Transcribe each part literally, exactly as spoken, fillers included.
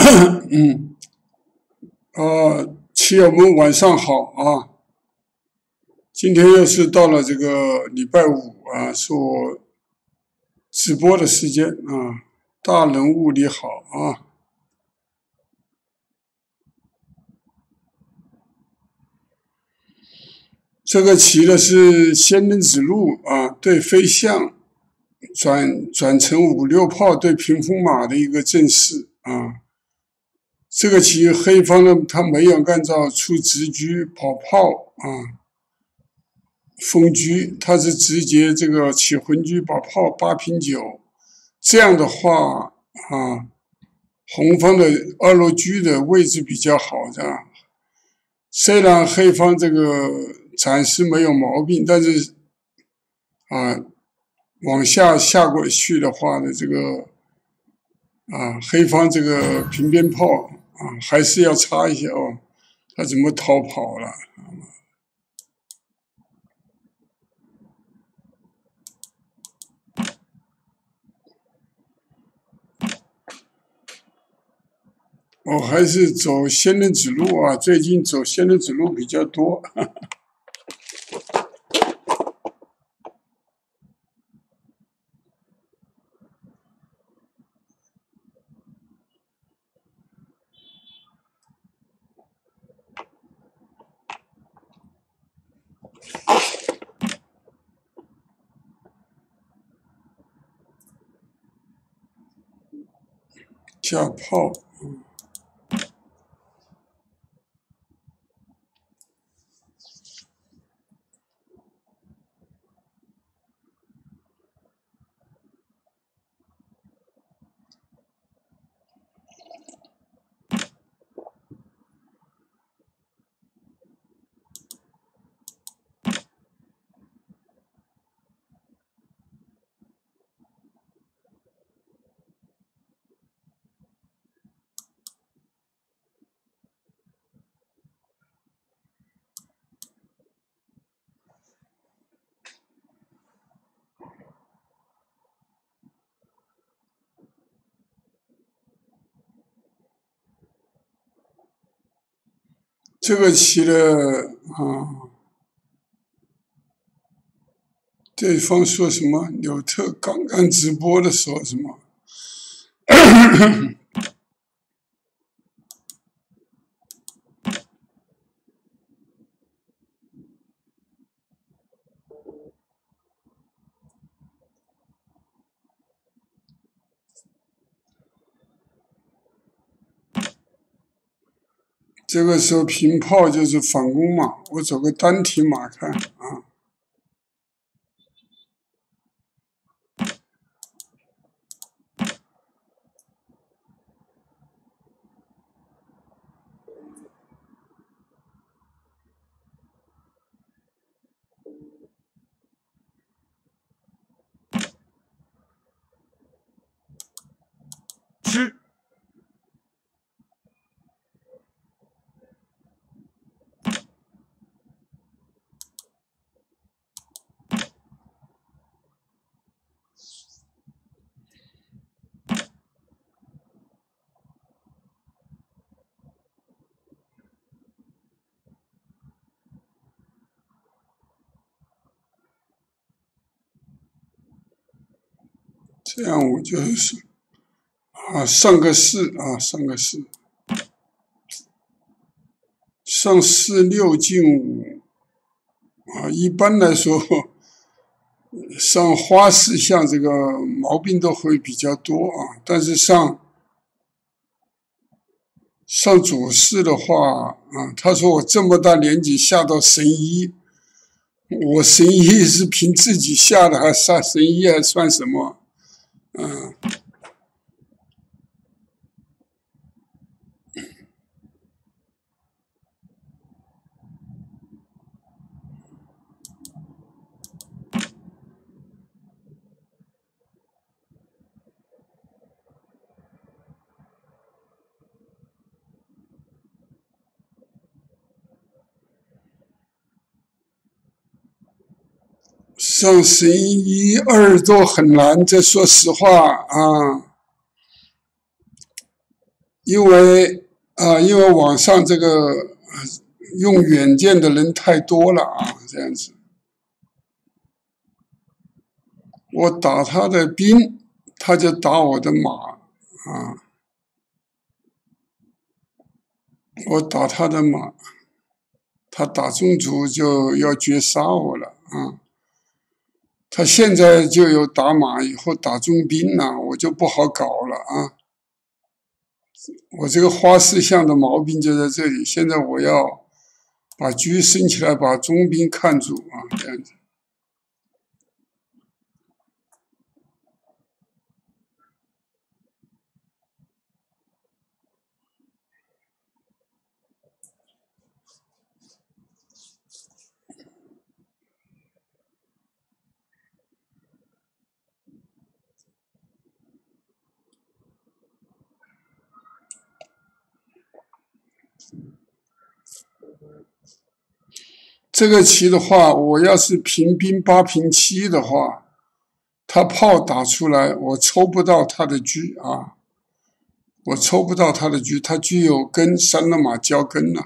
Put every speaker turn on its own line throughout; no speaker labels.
嗯，呃，亲友们晚上好啊！今天又是到了这个礼拜五啊，是我直播的时间啊。大人物你好啊！这个骑的是仙人指路啊，对飞象转转成五六炮对屏风马的一个阵势啊。这个棋黑方呢，他没有按照出直车跑炮啊，封车，他是直接这个起混车跑炮八平九，这样的话啊，红方的二路车的位置比较好的。虽然黑方这个暂时没有毛病，但是啊，往下下过去的话呢，这个啊，黑方这个平边炮啊，还是要擦一下哦。他怎么逃跑了？我还是走仙人指路啊，最近走仙人指路比较多。下炮，嗯。这个棋的啊，对方说什么？纽特刚刚直播的时候什么？这个时候平炮就是反攻嘛，我走个单提马看啊。吃。这样我就是啊，上个四啊，上个四，上四六进五啊。一般来说，上花式像这个毛病都会比较多啊，但是上上主式的话啊，他说我这么大年纪下到神一，我神一是凭自己下的，还下神一还算什么？嗯。上神一二都很难，这说实话啊， 因为啊、呃，因为网上这个、呃、用远见的人太多了啊，这样子。我打他的兵，他就打我的马啊。我打他的马，他打中卒就要绝杀我了啊。他现在就有打马以后打中兵了，我就不好搞了啊。我这个花四象的毛病就在这里，现在我要把车升起来，把中兵看住啊，这样子。这个棋的话，我要是平兵八平七的话，他炮打出来，我抽不到他的车啊，我抽不到他的车，他车有跟三了马交跟了。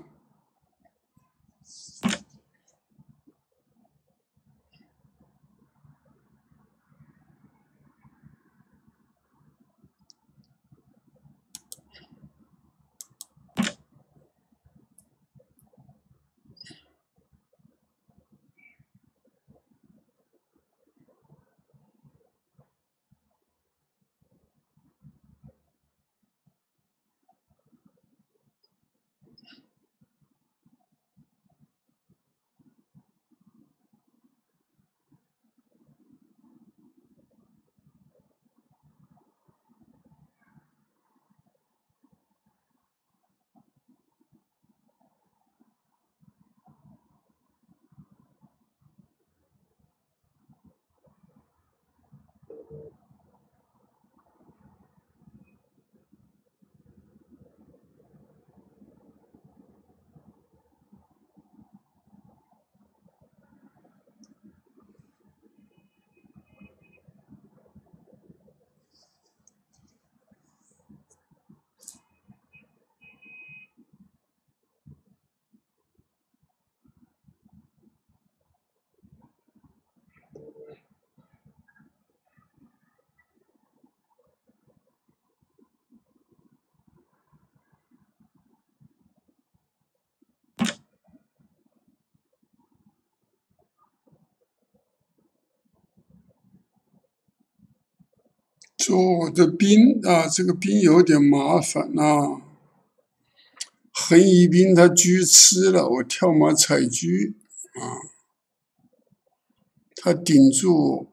做我的兵啊，这个兵有点麻烦啊。横移兵他车吃了，我跳马踩车啊，他顶住。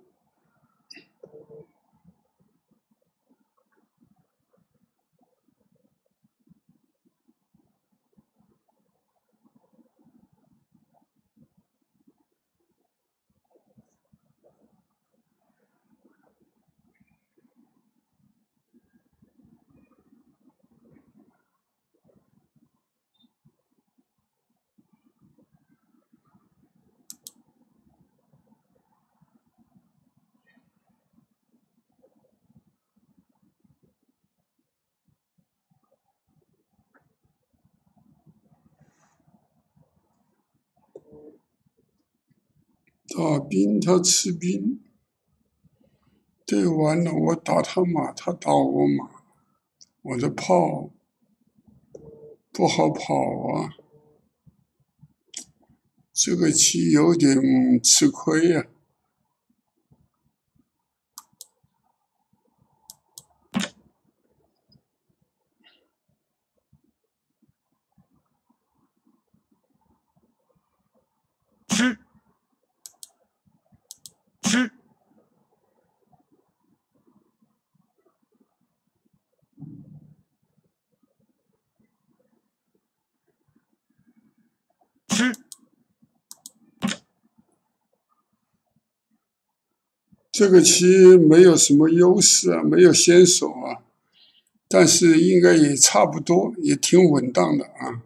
打兵他吃兵，对，完了，我打他马，他打我马，我的炮不好跑啊，这个棋有点吃亏呀、啊。
吃吃吃，
这个棋没有什么优势啊，没有先手啊，但是应该也差不多，也挺稳当的啊。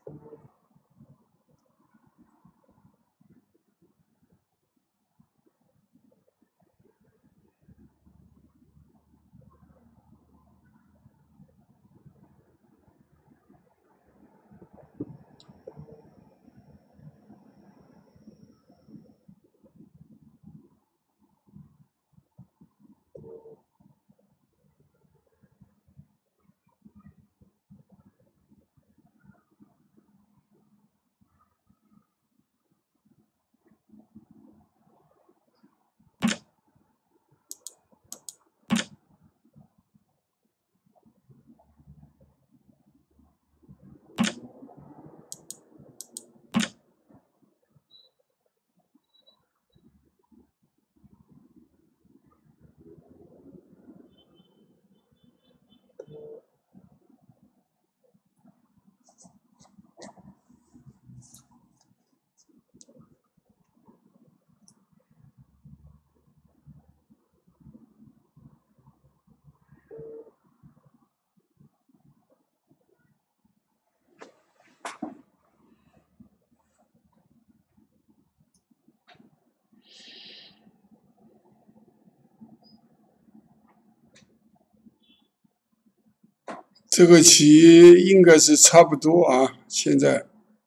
这个棋应该是差不多啊，现在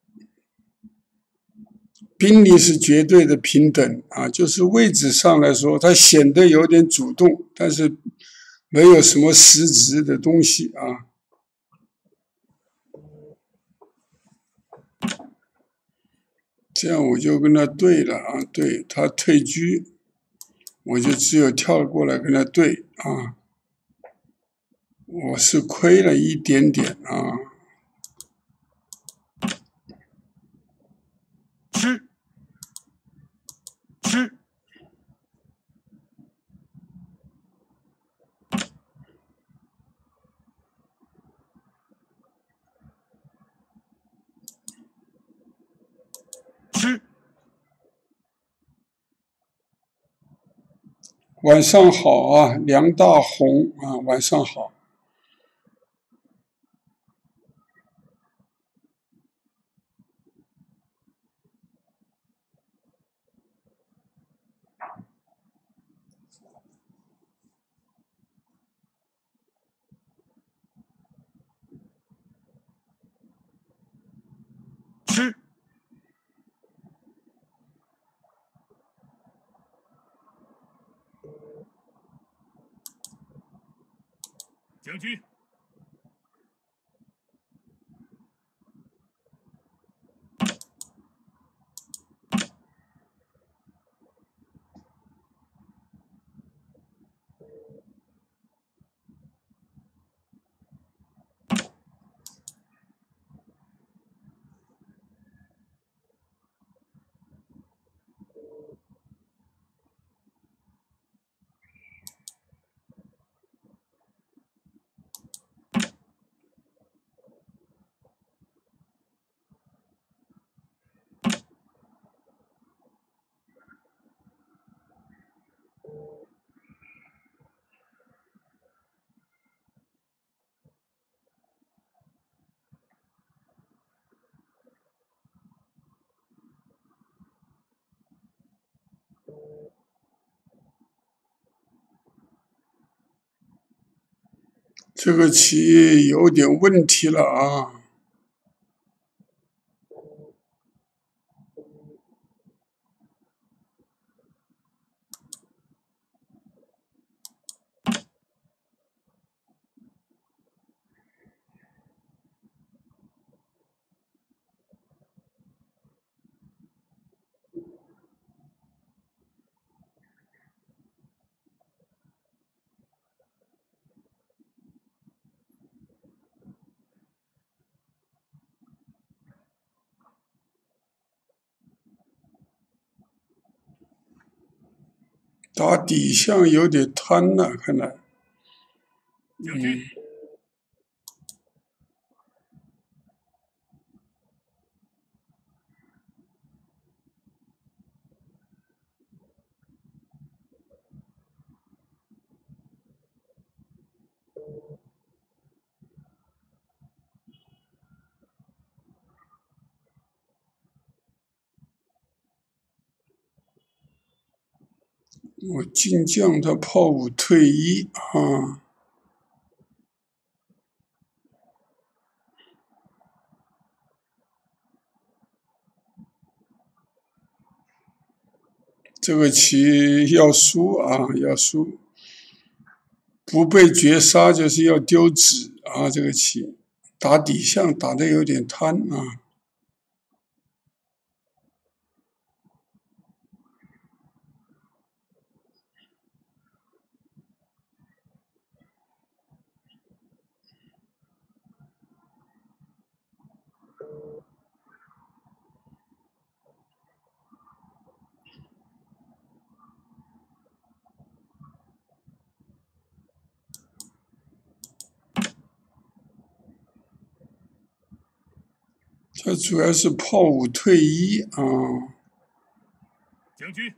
兵力是绝对的平等啊，就是位置上来说，它显得有点主动，但是没有什么实质的东西啊。这样我就跟他对了啊，对他退车，我就只有跳过来跟他对啊。我是亏了一点点啊。吃吃。吃。晚上好啊，梁大红啊，晚上好。吃。将军。这个棋有点问题了啊。打底象有点贪了，看来。嗯。 我进将他炮五退一啊，这个棋要输啊，要输，不被绝杀就是要丢子啊，这个棋打底象打得有点贪啊。它主要是炮五退一啊，
将军，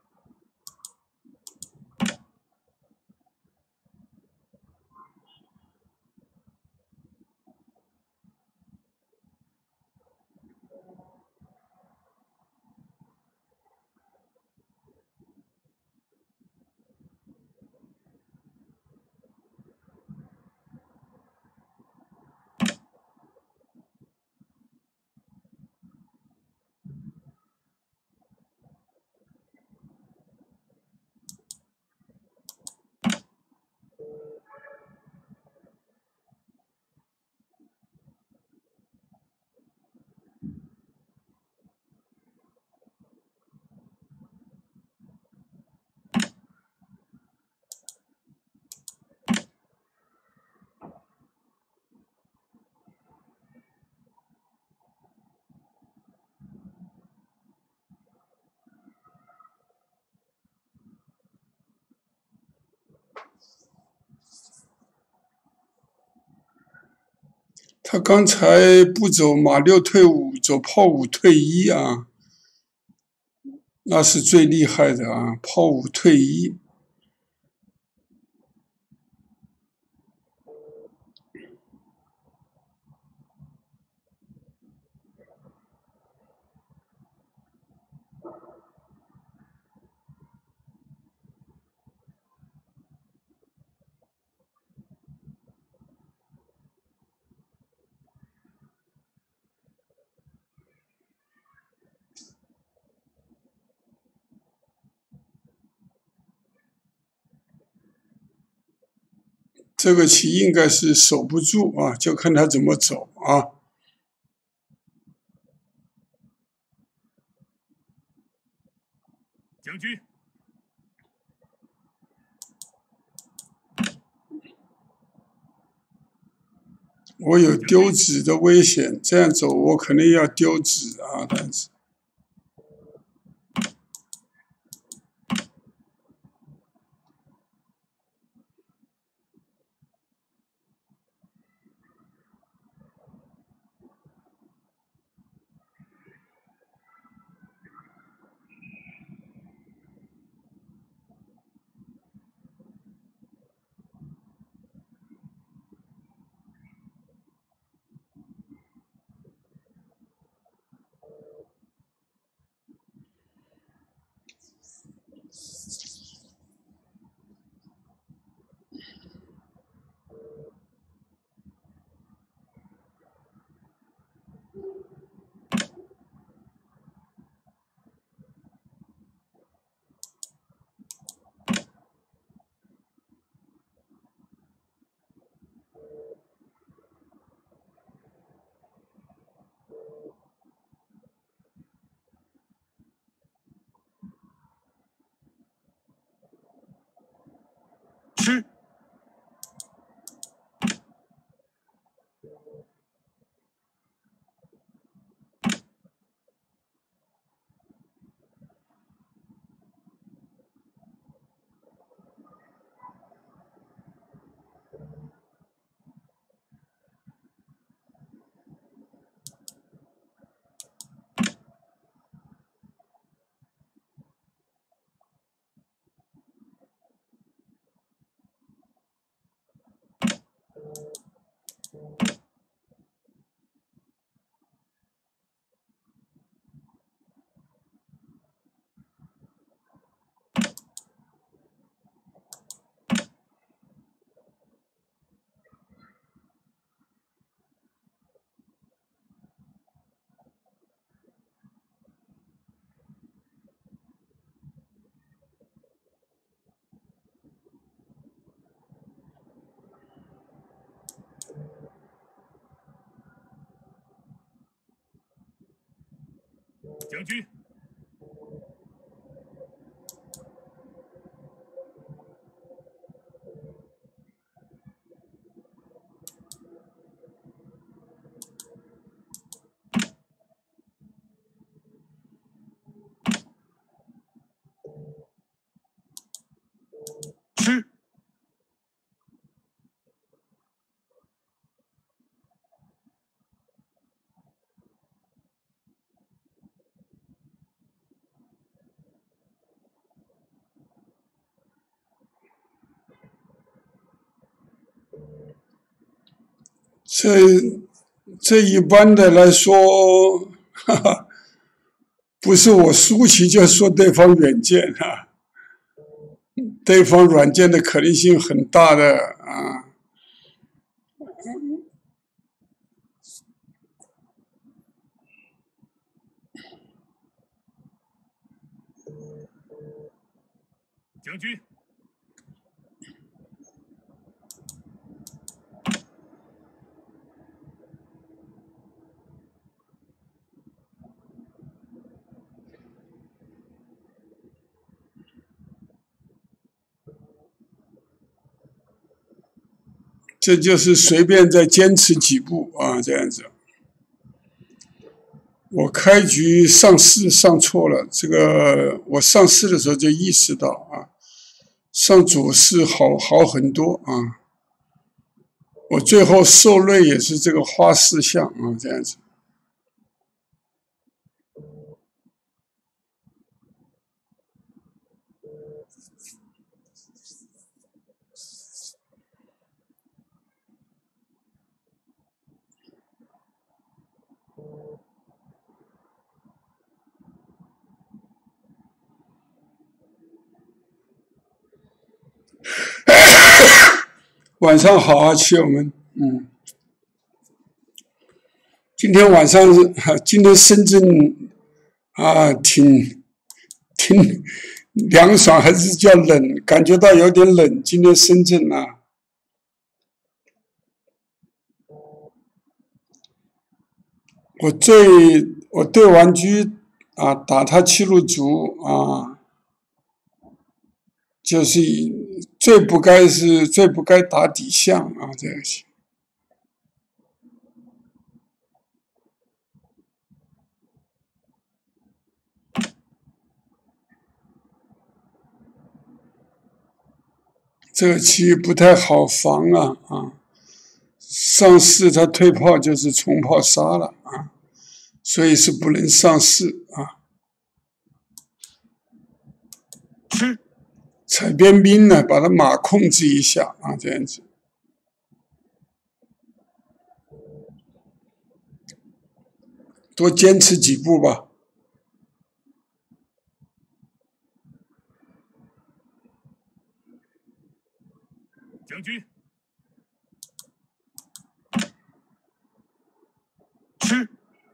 他刚才不走马六退五，走炮五退一啊，那是最厉害的啊，炮五退一。这个棋应该是守不住啊，就看他怎么走啊。
将军，
我有丢子的危险，这样走我肯定要丢子啊，但是
吃。 将军。吃。
这这一般的来说，哈哈，不是我输棋就说对方远见啊，对方软件的可能性很大的啊。
将军。
这就是随便再坚持几步啊，这样子。我开局上四上错了，这个我上四的时候就意识到啊，上左四好好很多啊。我最后受累也是这个花四象啊，这样子。晚上好啊，亲友们，嗯，今天晚上今天深圳啊，挺挺凉爽，还是叫冷，感觉到有点冷。今天深圳啊，我最我对完车啊，打他七路卒啊，就是最不该是最不该打底象啊，这样子。这个棋不太好防啊啊！上四他退炮就是冲炮杀了啊，所以是不能上四啊。
吃。
踩边兵呢，把他马控制一下啊，这样子。多坚持几步吧。
将军。吃。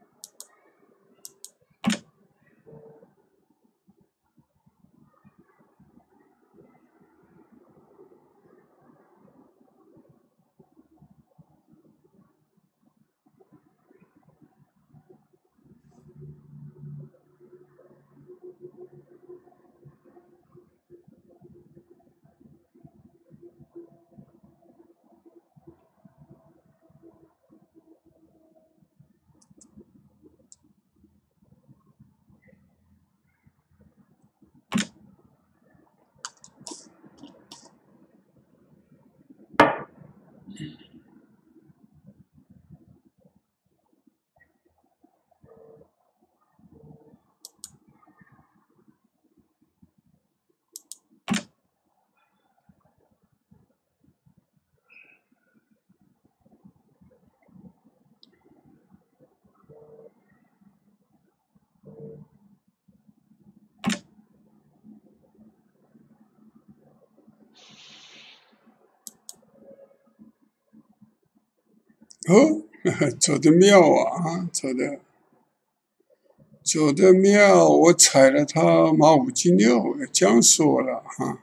哦，走得妙啊，走得走得妙！我踩了他马五进六，僵死我了哈。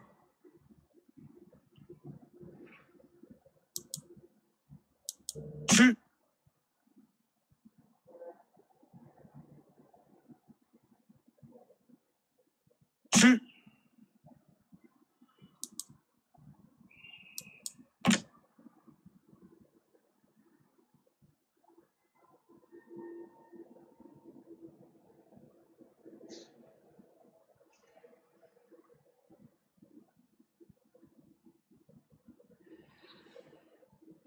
吃。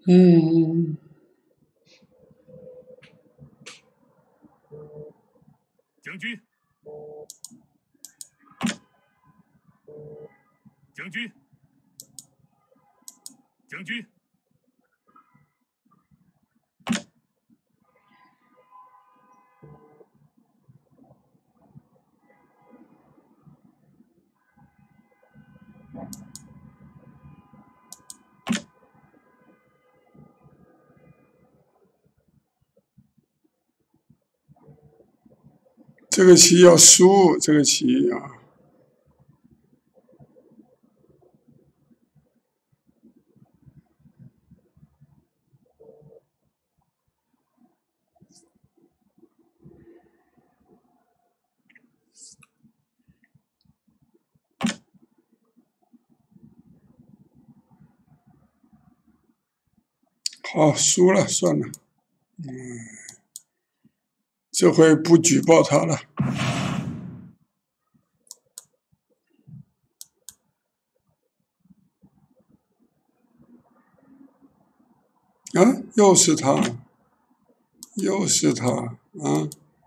嗯，
将军，将军，将军，
这个棋要输，这个棋啊。好，输了，算了，嗯，这回不举报他了。啊，又是他，又是他，啊！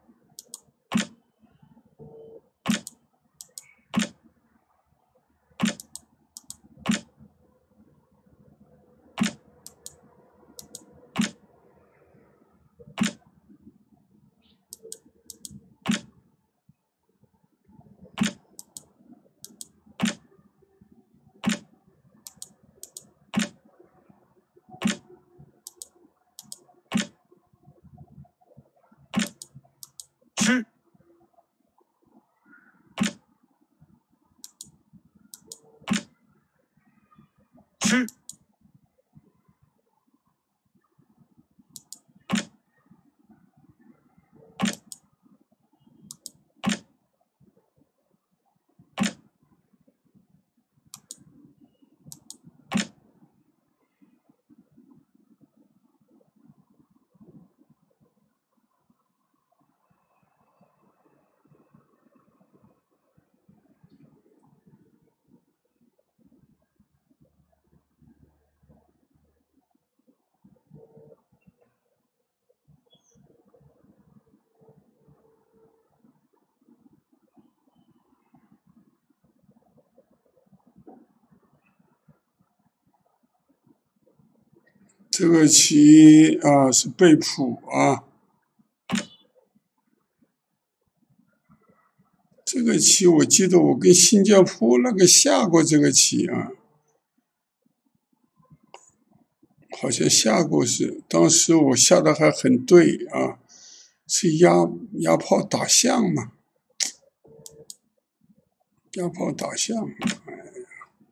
吃，吃，
这个棋啊是被捕啊，这个棋我记得我跟新加坡那个下过这个棋啊，好像下过是，当时我下的还很对啊，是压压炮打象嘛，压炮打象，哎呀。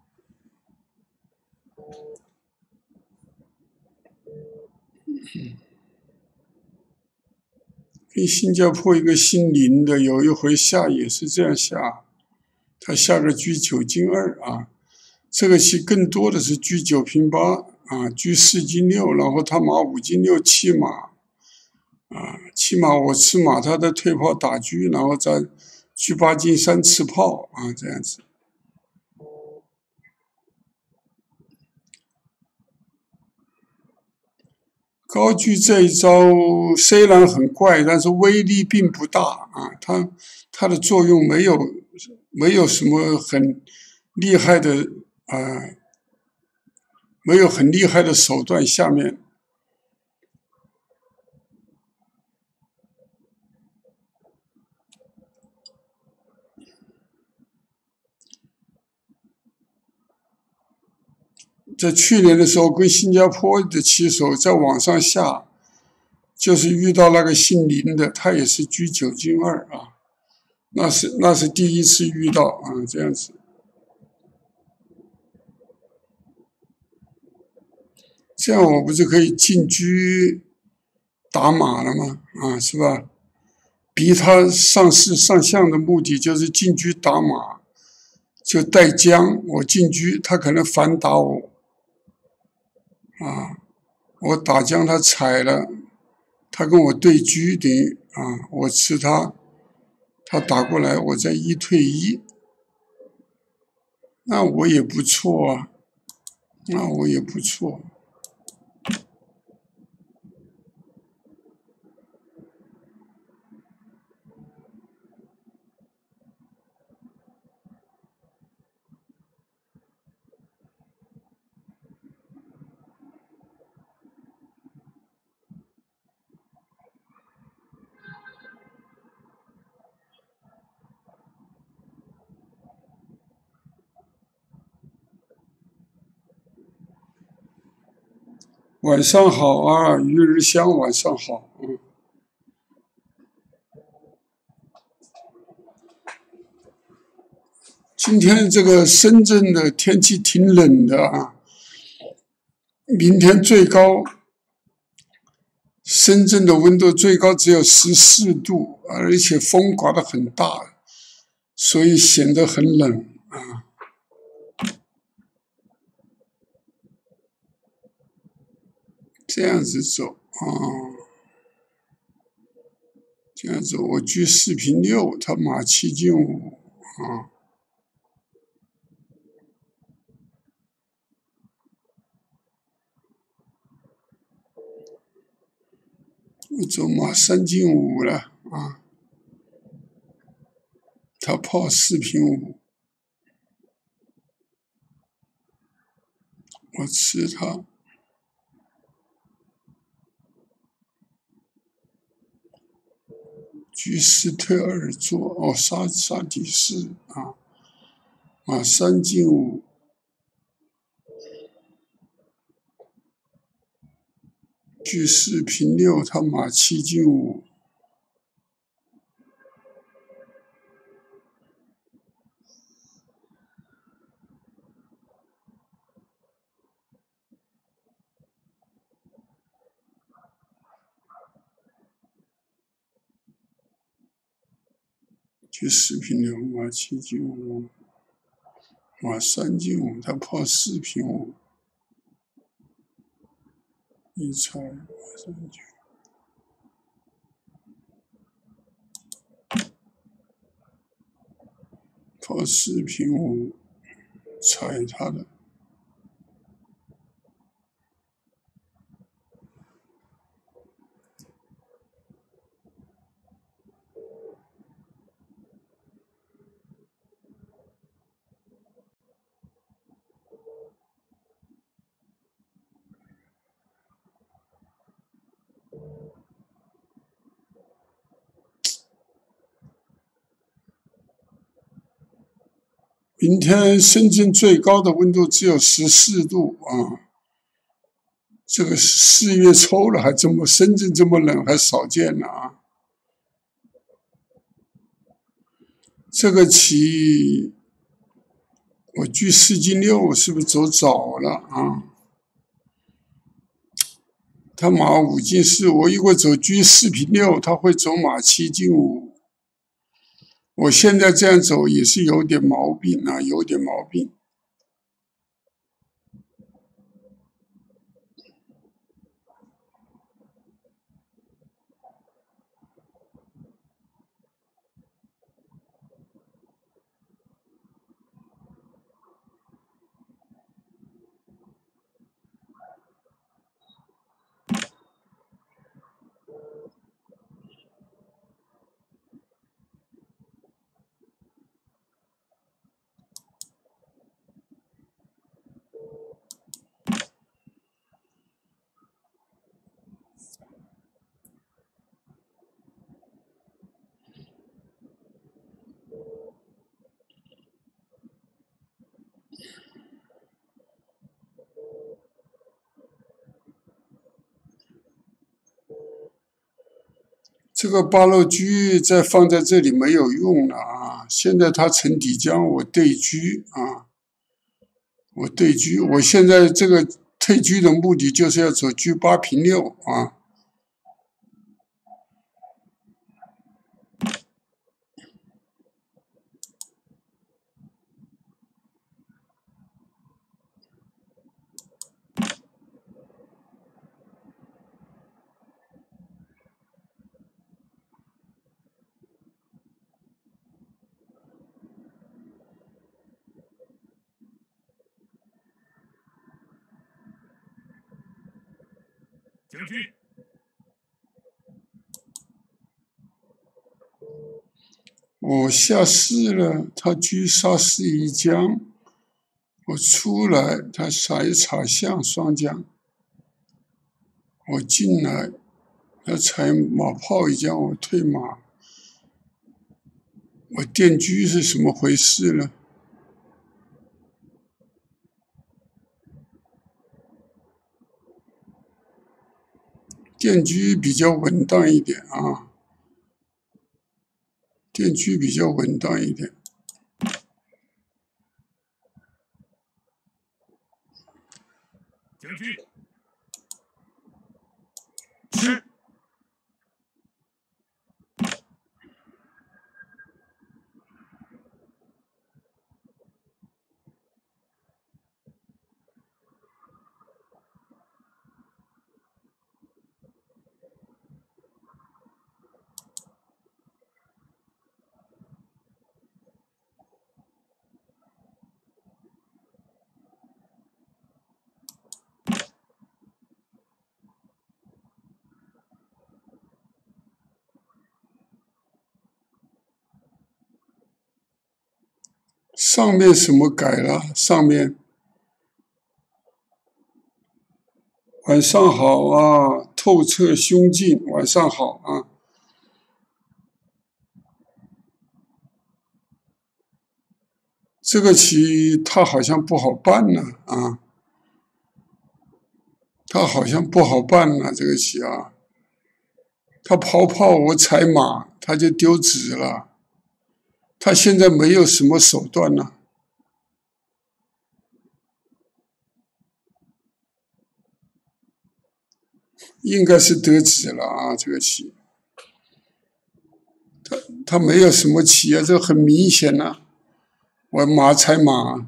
跟新加坡一个姓林的有一回下也是这样下，他下个车九进二啊，这个棋更多的是车九平八啊，车四进六，然后他马五进六弃马啊，弃马我吃马，他的退炮打车，然后再车八进三吃炮啊，这样子。高车这一招虽然很怪，但是威力并不大啊，它它的作用没有没有什么很厉害的啊、呃，没有很厉害的手段。下面在去年的时候，跟新加坡的棋手在网上下，就是遇到那个姓林的，他也是车九进二啊，那是那是第一次遇到啊，这样子。这样我不是可以进车打马了吗？啊，是吧？逼他上士上象的目的就是进车打马，就带将，我进车，他可能反打我，啊，我打将他踩了，他跟我对车等于啊，我吃他，他打过来，我再一退一，那我也不错啊，那我也不错。 晚上好啊，于日香，晚上好。嗯，今天这个深圳的天气挺冷的啊，明天最高，深圳的温度最高只有十四度，而且风刮得很大，所以显得很冷啊。这样子走啊，这样走，我居四平六，他马七进五啊。我走马三进五了啊，他炮四平五，我吃他。居斯特尔座哦，杀杀底四啊，马三进五，居四平六，他马七进五，居四平六，马七进五，马三进五，他炮四平五，一拆马三进五，炮四平五，拆他的。明天深圳最高的温度只有十四度啊，这个四月抽了还这么深圳这么冷还少见了啊。这个棋我居四进六是不是走早了啊？他马五进四，我如果走居四平六，他会走马七进五。我现在这样走也是有点毛病啊，有点毛病。这个八路车再放在这里没有用了啊！现在他成底将，我对车啊，我对车。我现在这个退车的目的就是要走车八平六啊。
将军，
我下四了，他车杀四一将，我出来，他杀一插象双将，我进来，他踩马炮一将，我退马，我电车是什么回事呢？ 电狙比较稳当一点啊，电狙比较稳当一点。
将军，吃。
上面什么改了？上面晚上好啊，透彻胸襟，晚上好啊。这个棋他好像不好办呢啊，他好像不好办呢，这个棋啊，他跑跑我踩马，他就丢子了。他现在没有什么手段呢，应该是得子了啊，这个棋。他他没有什么棋啊，这很明显呐、啊，我马踩马。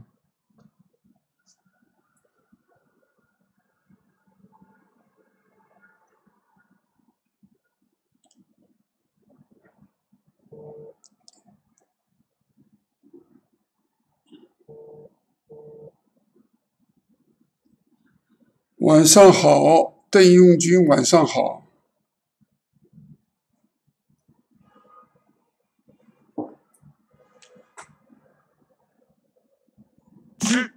晚上好，邓用军，晚上好。
吃。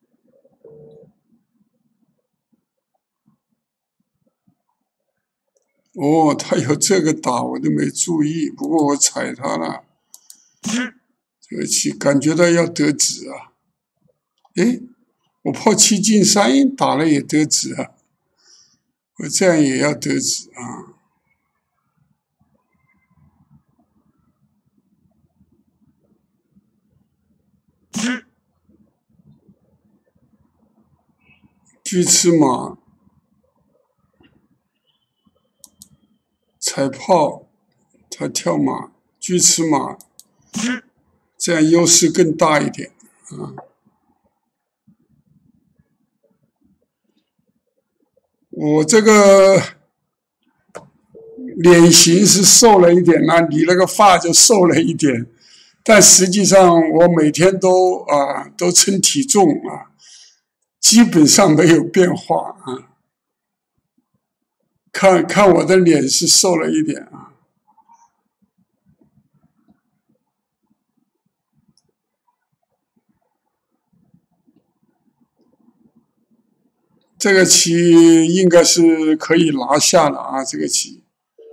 哦，他有这个打，我都没注意，不过我踩他了。
吃。
这个棋感觉到要得子啊。诶，我炮七进三打了也得子啊，我这样也要得子啊。
吃。
车吃马，踩炮，他跳马，车吃马，
吃。
这样优势更大一点啊。我这个脸型是瘦了一点呢，理了个发就瘦了一点，但实际上我每天都啊都称体重啊，基本上没有变化啊。看看我的脸是瘦了一点啊。这个棋应该是可以拿下了啊，这个棋。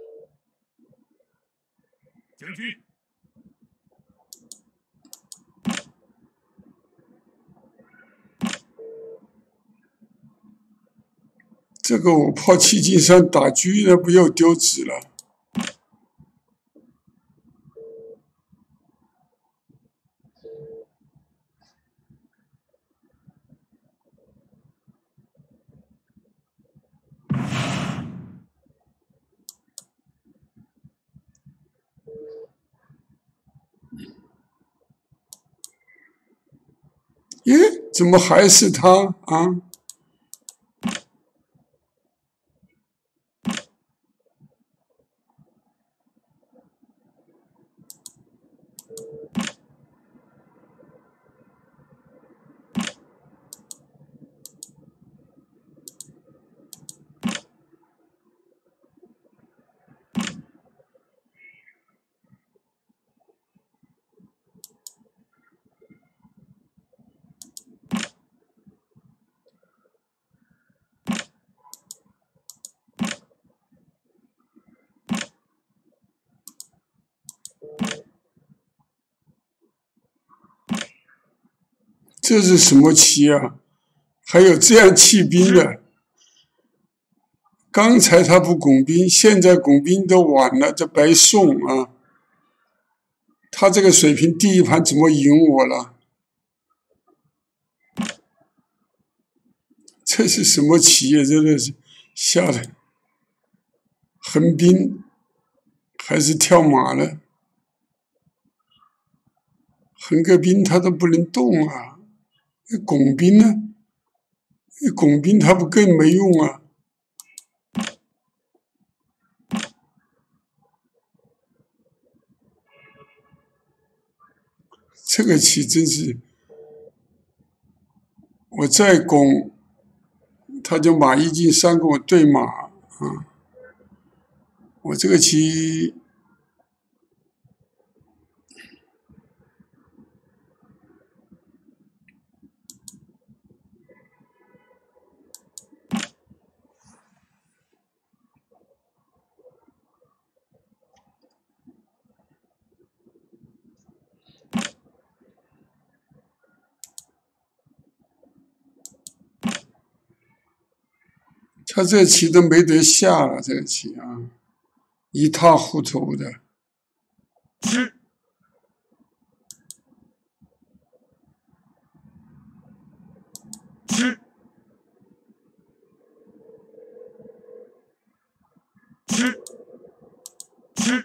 将军。
这个我炮七进三打车，那不又丢子了？耶，怎么还是他啊？这是什么棋啊？还有这样弃兵的？ 刚才他不拱兵，现在拱兵都晚了，这白送啊！他这个水平，第一盘怎么赢我了？这是什么棋呀？真的是吓的！横兵还是跳马了？横个兵他都不能动啊！拱兵呢？拱兵他不更没用啊？这个棋真是，我再拱，他就马一进三跟我对马啊！我这个棋，他这棋都没得下了，这个棋啊，一塌糊涂的。
吃吃吃吃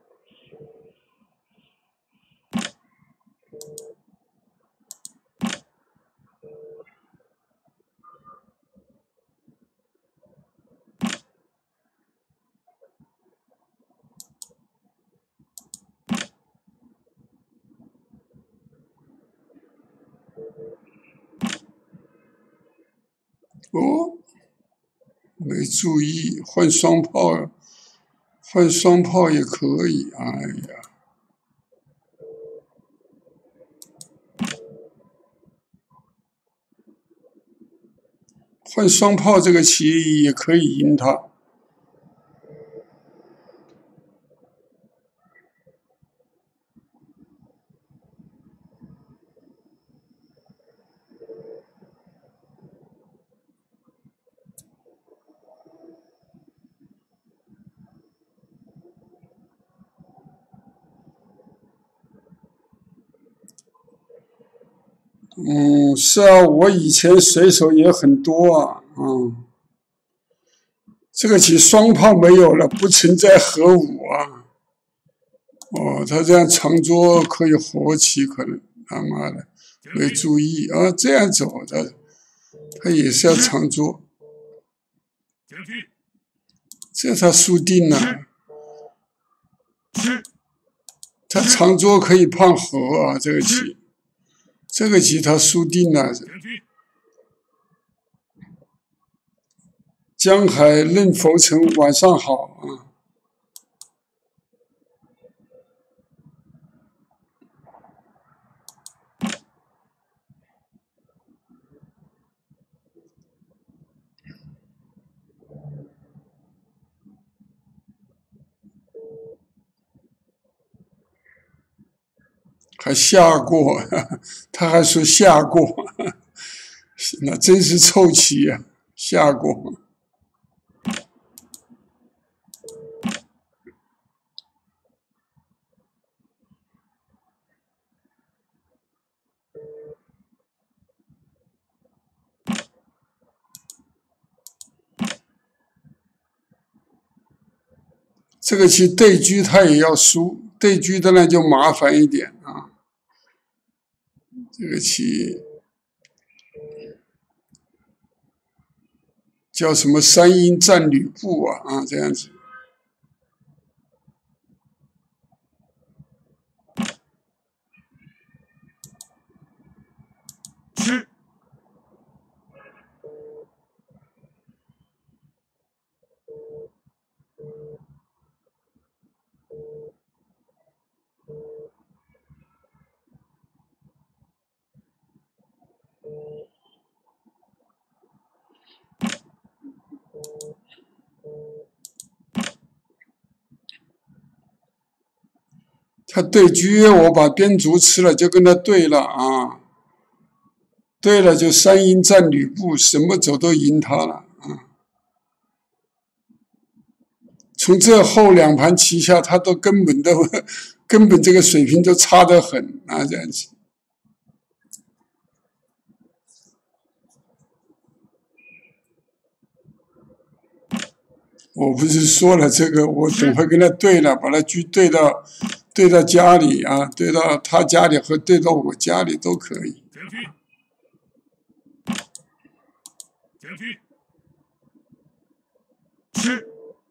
哦，没注意，换双炮，换双炮也可以。哎呀，换双炮这个棋也可以赢他。嗯，是啊，我以前水手也很多啊，嗯，这个棋双炮没有了，不存在合五啊。哦，他这样长桌可以活棋，可能他妈的没注意啊，这样走的，他也是要长桌，这他输定了。他长桌可以判和啊，这个棋。这个棋他输定了，江海任浮沉，晚上好啊！还下过，他还说下过，那真是臭棋呀、啊！下过。这个棋对车他也要输，对车当然就麻烦一点啊。这个棋叫什么三英战吕布啊啊，这样子。
吃
他对车，我把边卒吃了，就跟他对了啊。对了，就三英战吕布，什么走都赢他了啊。 从这后两盘棋下，他都根本都根本这个水平都差得很啊，这样子。我不是说了这个，我等会跟他对了，把他局对到对到家里啊，对到他家里和对到我家里都可以。
将军，吃。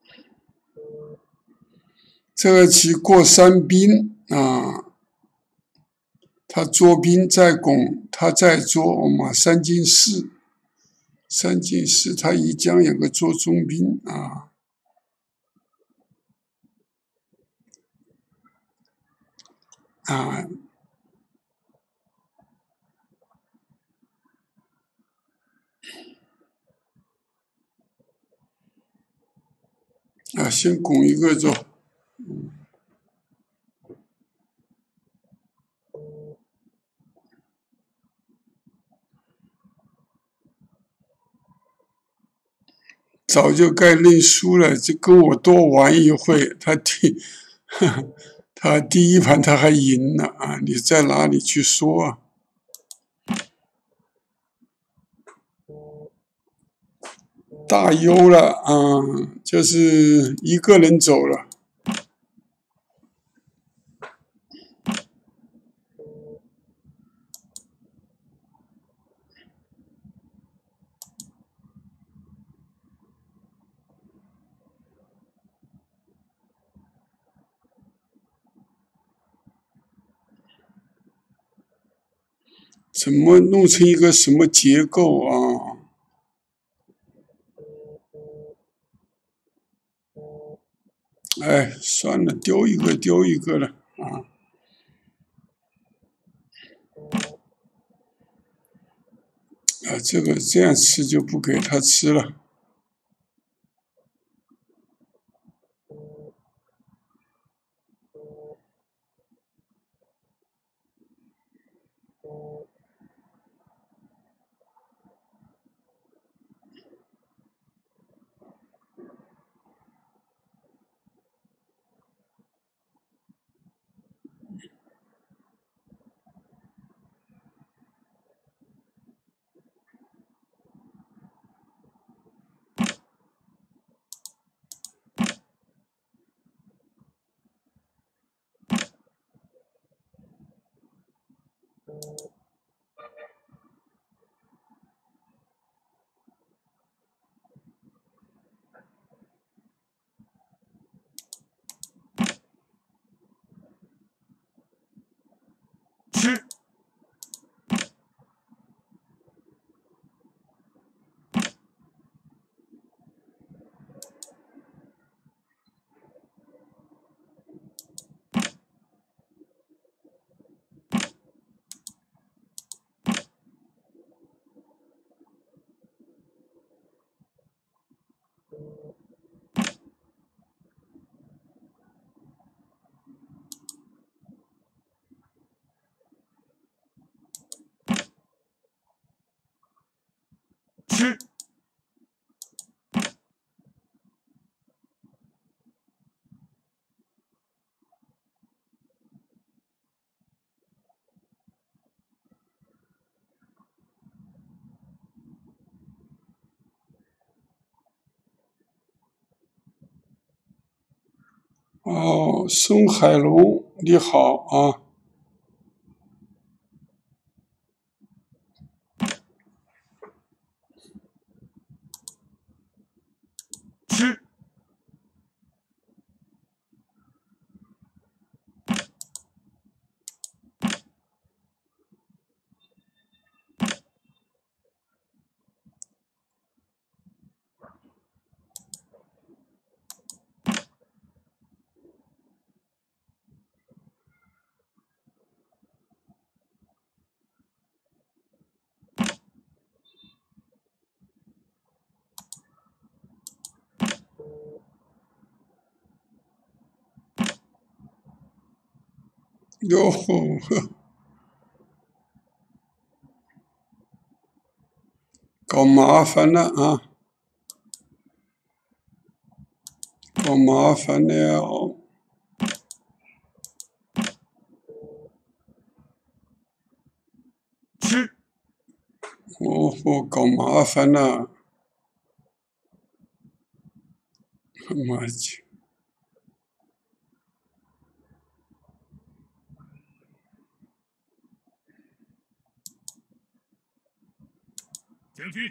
这个棋过三兵啊，他捉兵再攻，他再捉马三进四，三进四，他一将有个捉中兵啊。啊，啊，先拱一个走，嗯，早就该认输了，就跟我多玩一会，他第，他第一盘他还赢了啊，你在哪里去说啊？大优了啊，就是一个人走了。怎么弄成一个什么结构啊？哎，算了，丢一个丢一个了啊！啊，这个这样吃就不给他吃了。
吃。吃。
哦，孙海龙，你好啊！
吃。
哟吼，搞麻烦了啊！ 搞麻烦了。
吃。
哦吼，搞麻烦了。妈去！
将军。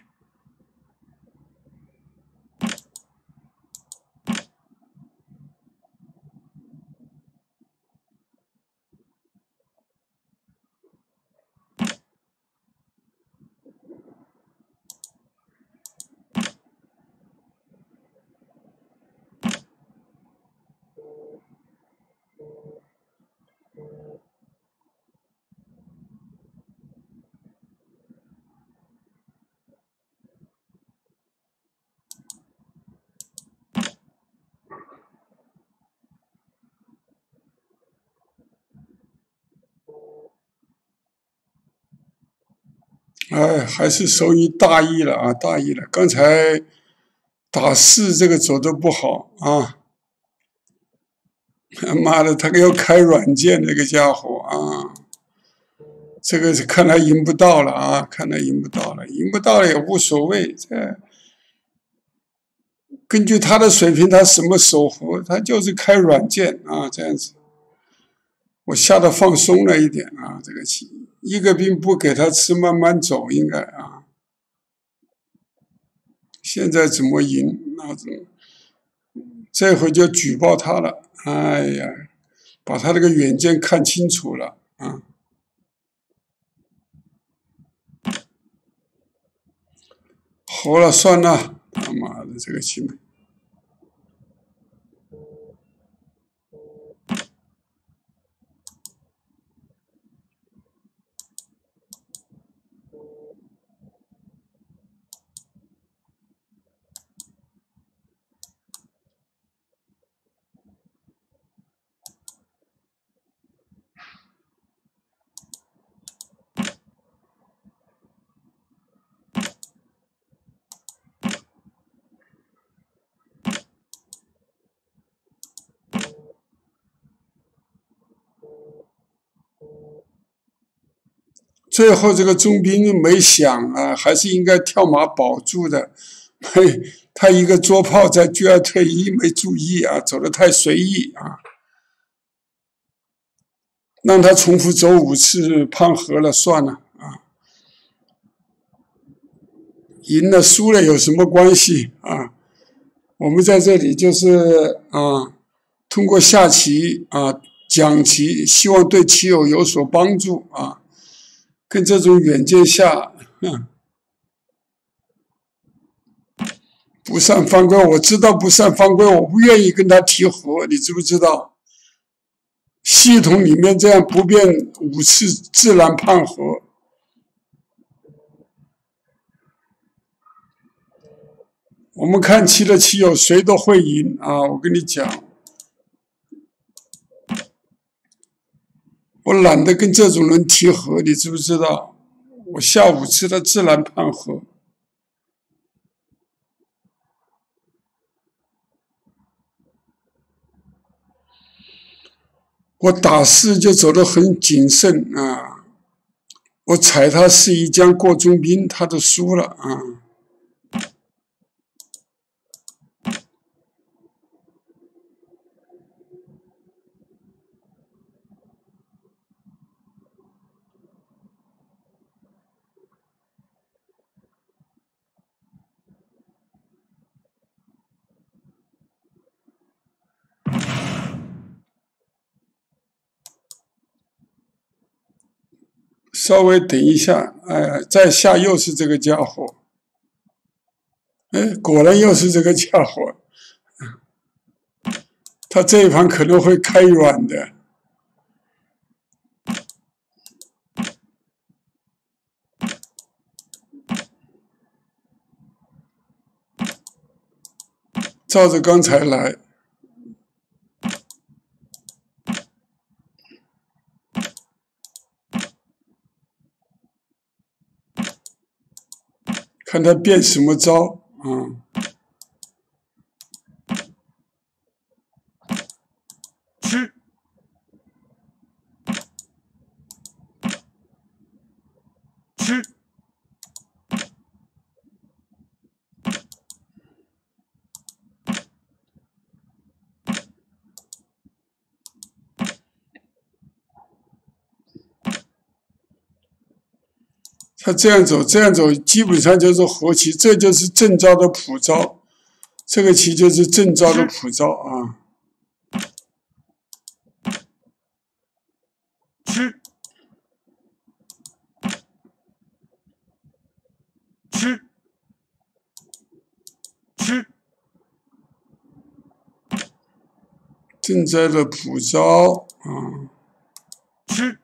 哎，还是手于大意了啊，大意了。刚才打四这个走的不好啊，妈的，他要开软件，这个家伙啊，这个是看来赢不到了啊，看来赢不到了，赢不到了也无所谓。这根据他的水平，他什么手活，他就是开软件啊，这样子。我下的放松了一点啊，这个棋一个兵不给他吃，慢慢走应该啊。现在怎么赢？那怎么？这回就举报他了。哎呀，把他那个远见看清楚了啊！好了，算了，他妈的这个棋没。最后这个中兵没想啊，还是应该跳马保住的。嘿，他一个捉炮在居二退一，没注意啊，走得太随意啊，让他重复走五次判和了，算了啊，赢了输了有什么关系啊？我们在这里就是啊，通过下棋啊讲棋，希望对棋友有所帮助啊。跟这种远见下，嗯，不善犯规，我知道不善犯规，我不愿意跟他提和，你知不知道？系统里面这样不变五次自然判和。我们看棋的棋友谁都会赢啊！我跟你讲，我懒得跟这种人提和，你知不知道？我下五次的自然判和。我打四就走得很谨慎啊，我踩他是一将过中兵，他都输了啊。稍微等一下，哎，再下又是这个家伙，哎，果然又是这个家伙，他这一盘可能会开软的。照着刚才来，看他变什么招啊！
吃吃
他这样走，这样走，基本上就是活棋，这就是正招的普招，这个棋就是正招的普招啊。
吃吃吃
正招的普招啊。
吃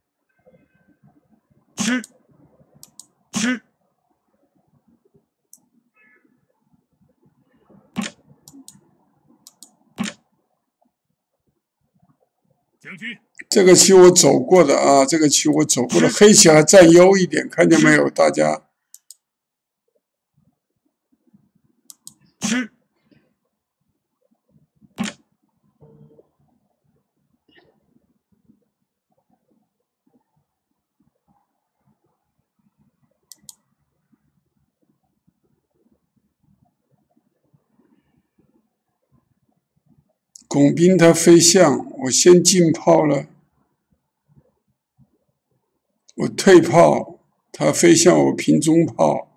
吃吃将军，
这个棋我走过的啊，这个棋我走过的，黑棋还占优一点，看见没有，大家？
吃
拱兵他飞象，我先进炮了，我退炮，他飞象我平中炮。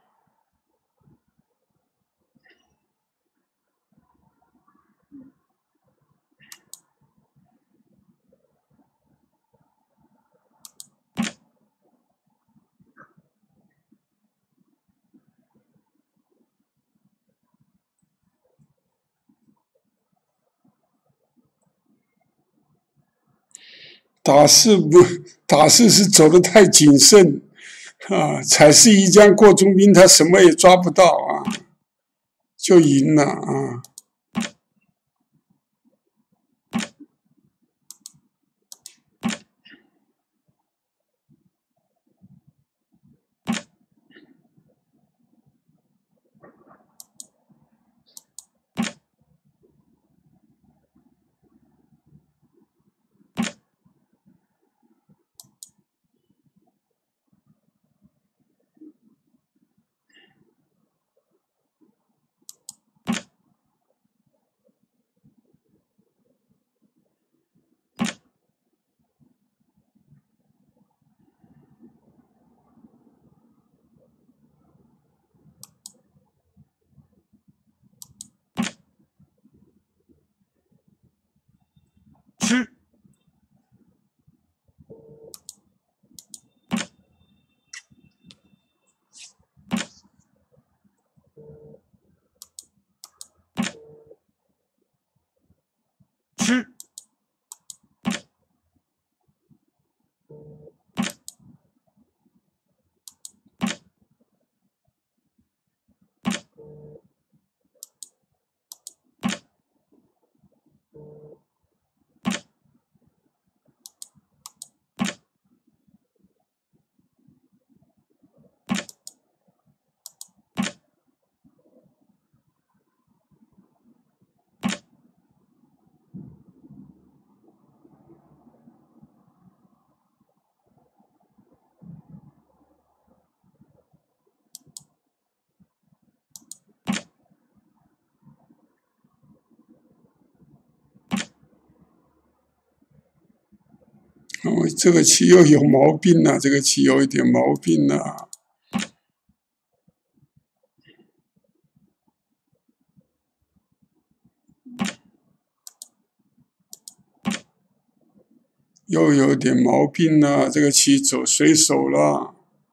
打士不打士是走得太谨慎啊，踩士一将过中兵，他什么也抓不到啊，就赢了啊。
吃吃
哦，这个棋又有毛病了，这个棋有一点毛病了。又有点毛病了，这个棋走水手了，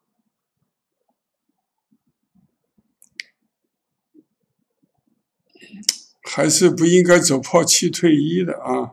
还是不应该走炮七退一的啊。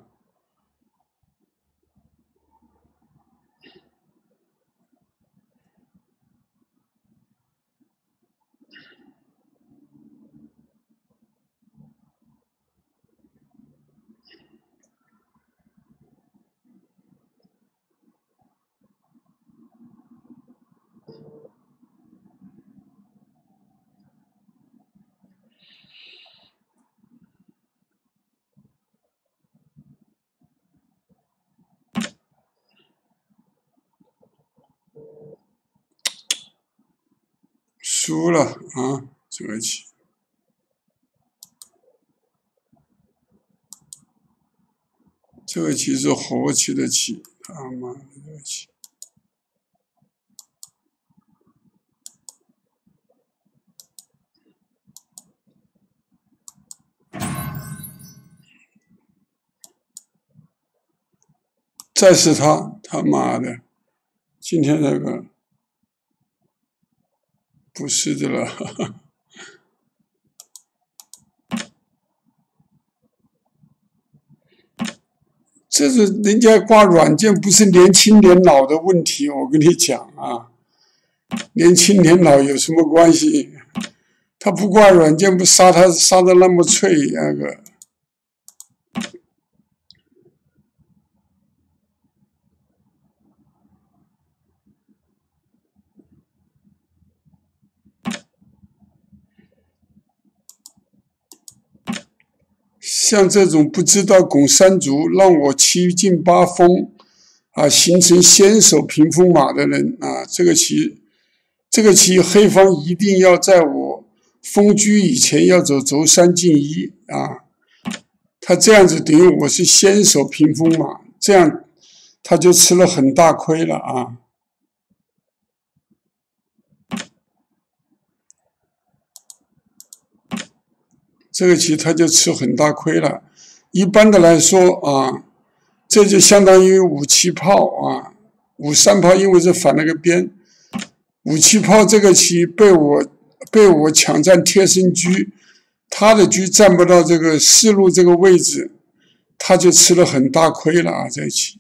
输了啊，这个棋。这个棋是活棋的棋，他妈的这个棋。再是他，他妈的，今天这个不是的了。呵呵这是人家挂软件，不是年轻年老的问题。我跟你讲啊，年轻年老有什么关系？他不挂软件，不杀他杀的那么脆那个。像这种不知道拱三卒，让我七进八封啊，形成先手平风马的人啊，这个棋，这个棋黑方一定要在我封车以前要走轴三进一啊，他这样子等于我是先手平风马，这样他就吃了很大亏了啊。这个棋他就吃很大亏了。一般的来说啊，这就相当于五七炮啊，五三炮因为是反了个边，五七炮这个棋被我被我抢占贴身车，他的车占不到这个四路这个位置，他就吃了很大亏了啊，这一棋。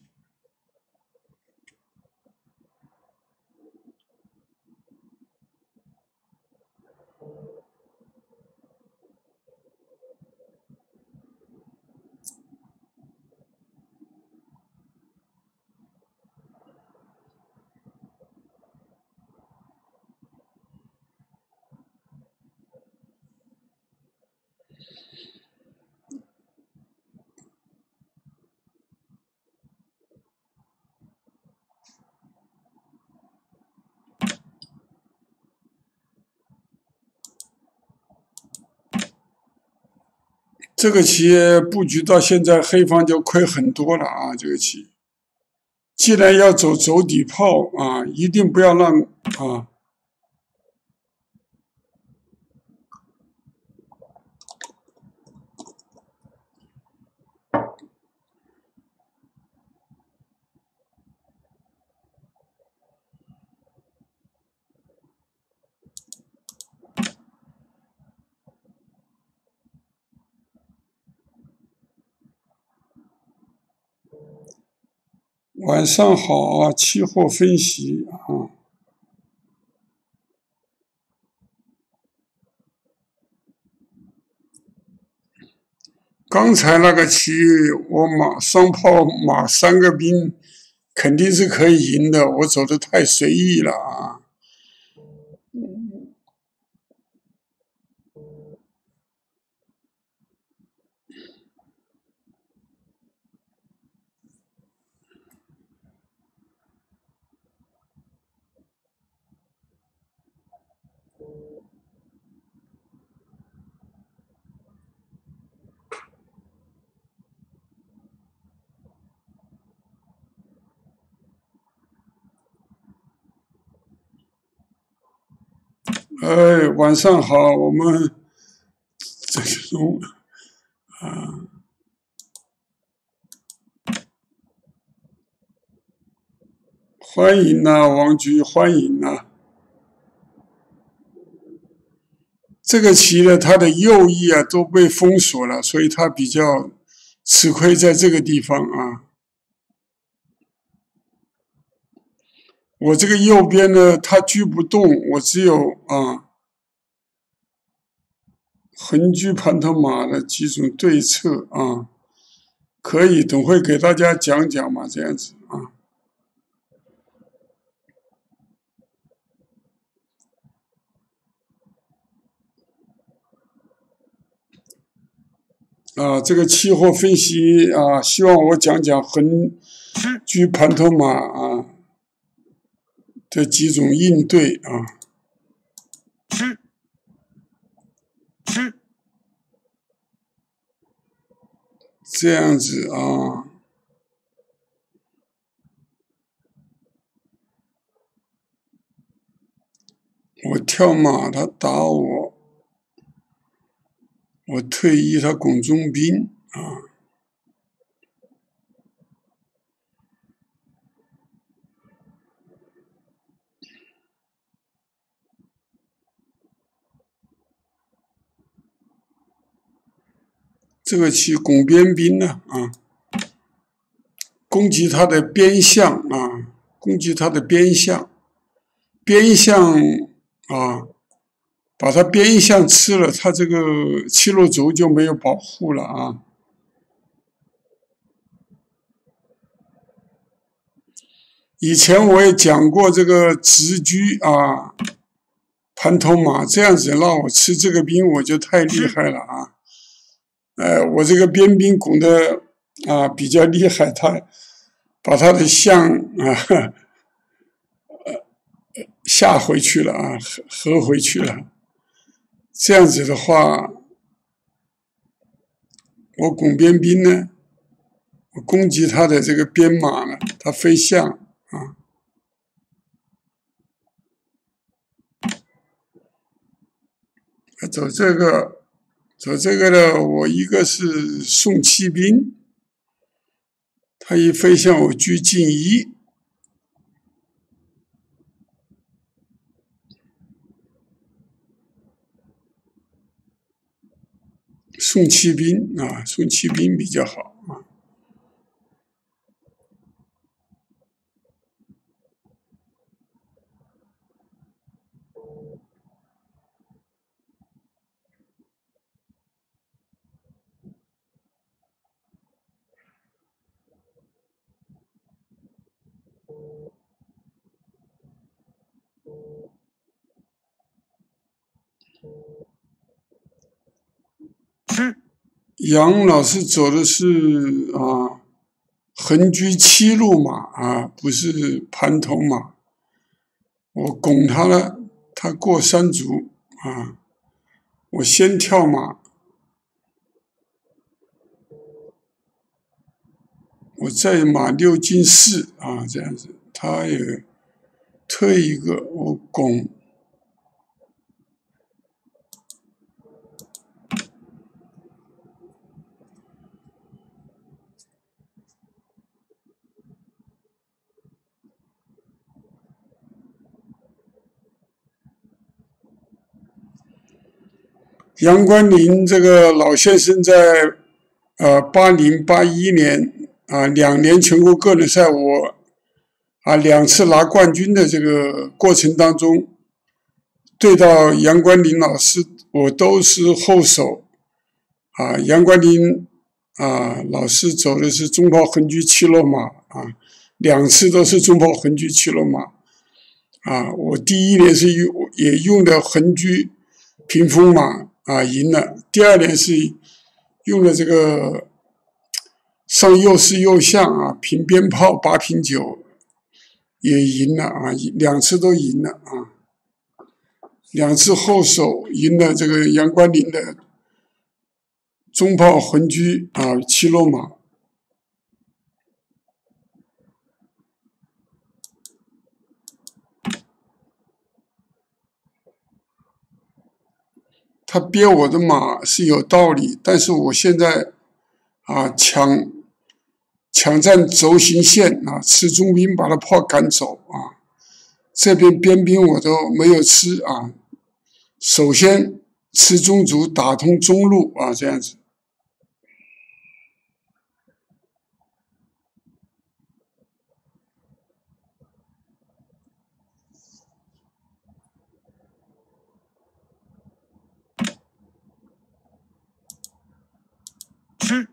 这个棋布局到现在，黑方就亏很多了啊！这个棋，既然要走走底炮啊，一定不要让啊。晚上好啊，期货分析啊。刚才那个棋，我马双炮马三个兵，肯定是可以赢的。我走的太随意了啊。哎，晚上好，我们这种啊，欢迎呐、啊，王局，欢迎呐、啊。这个棋呢，它的右翼啊都被封锁了，所以它比较吃亏在这个地方啊。我这个右边呢，它车不动，我只有啊横车盘头马的几种对策啊，可以等会给大家讲讲嘛，这样子啊。啊，这个期货分析啊，希望我讲讲横车盘头马啊的几种应对啊。 这样子啊。我跳马，他打我，我退役，他拱中兵啊。这个棋拱边兵呢啊，攻击他的边象啊，攻击他的边象，边象啊。把它边象吃了，它这个七路轴就没有保护了啊。以前我也讲过这个直车啊，盘头马这样子让我吃这个兵，我就太厉害了啊！呃，我这个边兵拱的啊比较厉害，他把他的象啊下回去了啊，合合回去了。这样子的话，我拱边兵呢，我攻击他的这个边马呢，他飞象啊。走这个，走这个呢，我一个是送骑兵，他一飞向我车进一，送骑兵啊，送骑兵比较好啊。杨老师走的是啊横车七路马啊，不是盘头马。我拱他了，他过三卒啊，我先跳马，我再马六进四啊，这样子，他也退一个，我拱。杨光林这个老先生在呃八零八一年啊两年全国个人赛我啊两次拿冠军的这个过程当中，对到杨光林老师，我都是后手啊。杨光林啊老师走的是中炮横车七落马啊，两次都是中炮横车七落马啊。我第一年是用也用的横车屏风马。啊，赢了。第二年是用了这个上右四右象啊，平鞭炮八平九也赢了啊，两次都赢了啊，两次后手赢了这个杨光林的中炮横车啊七落马。他憋我的马是有道理，但是我现在啊抢抢占轴心线啊，吃中兵把他炮赶走啊，这边边兵我都没有吃啊，首先吃中卒打通中路啊，这样子。
吃。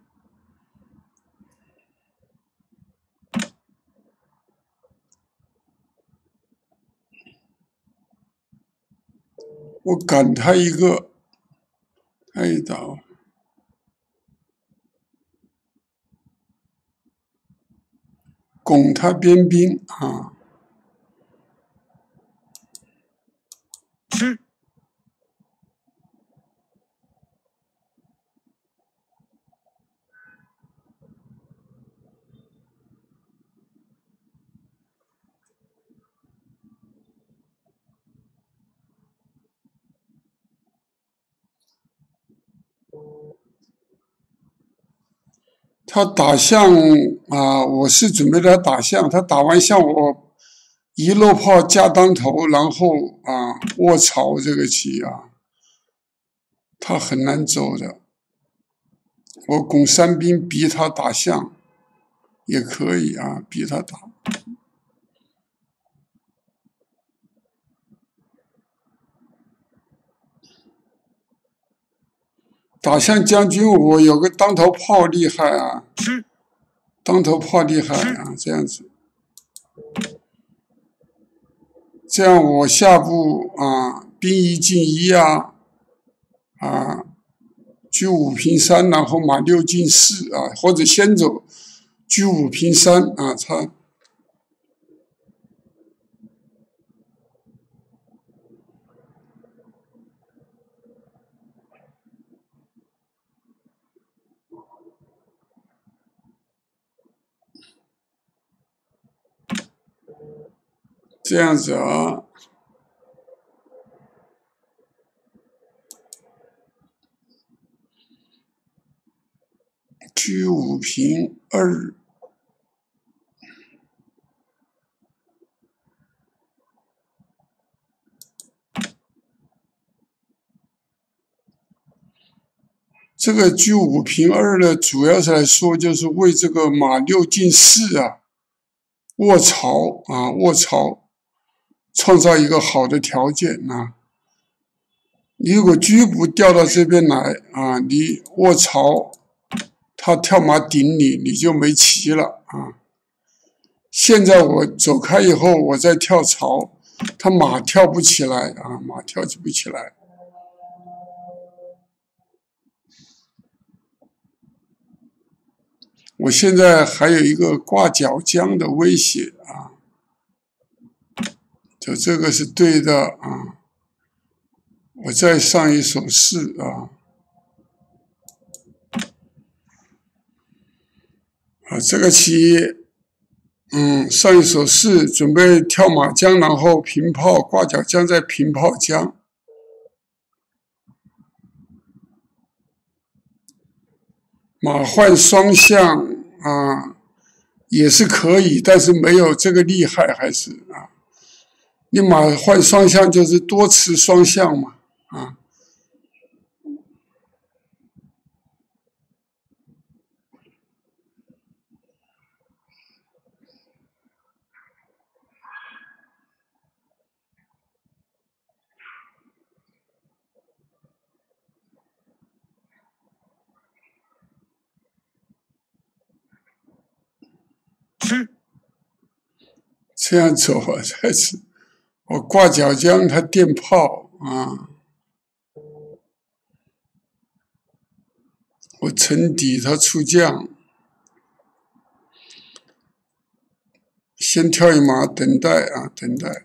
我赶他一个，他一倒，拱他边兵啊。
吃。
他打象啊，我是准备他打象，他打完象我一落炮加当头，然后啊卧槽这个棋啊，他很难走的。我拱三兵逼他打象也可以啊，逼他打。打象将军，我有个当头炮厉害啊，当头炮厉害啊，这样子，这样我下步啊，兵一进一啊，啊，车五平三，然后马六进四啊，或者先走车五平三啊，他。这样子啊，车五平二，这个车五平二呢，主要是来说就是为这个马六进四啊，卧槽啊，卧槽。创造一个好的条件啊！你如果车不调到这边来啊，你卧槽，他跳马顶你，你就没棋了啊！现在我走开以后，我再跳槽，他马跳不起来啊，马跳不起来。我现在还有一个挂角将的威胁啊！就这个是对的啊！我再上一手四啊！啊，这个棋，嗯，上一手四准备跳马将，然后平炮挂角将，再平炮将。马换双象啊，也是可以，但是没有这个厉害，还是啊。你马换双象就是多吃双象嘛，啊。这样走啊，才是我挂角将，他垫炮啊。我沉底，他出将，先跳一马，等待啊，等待。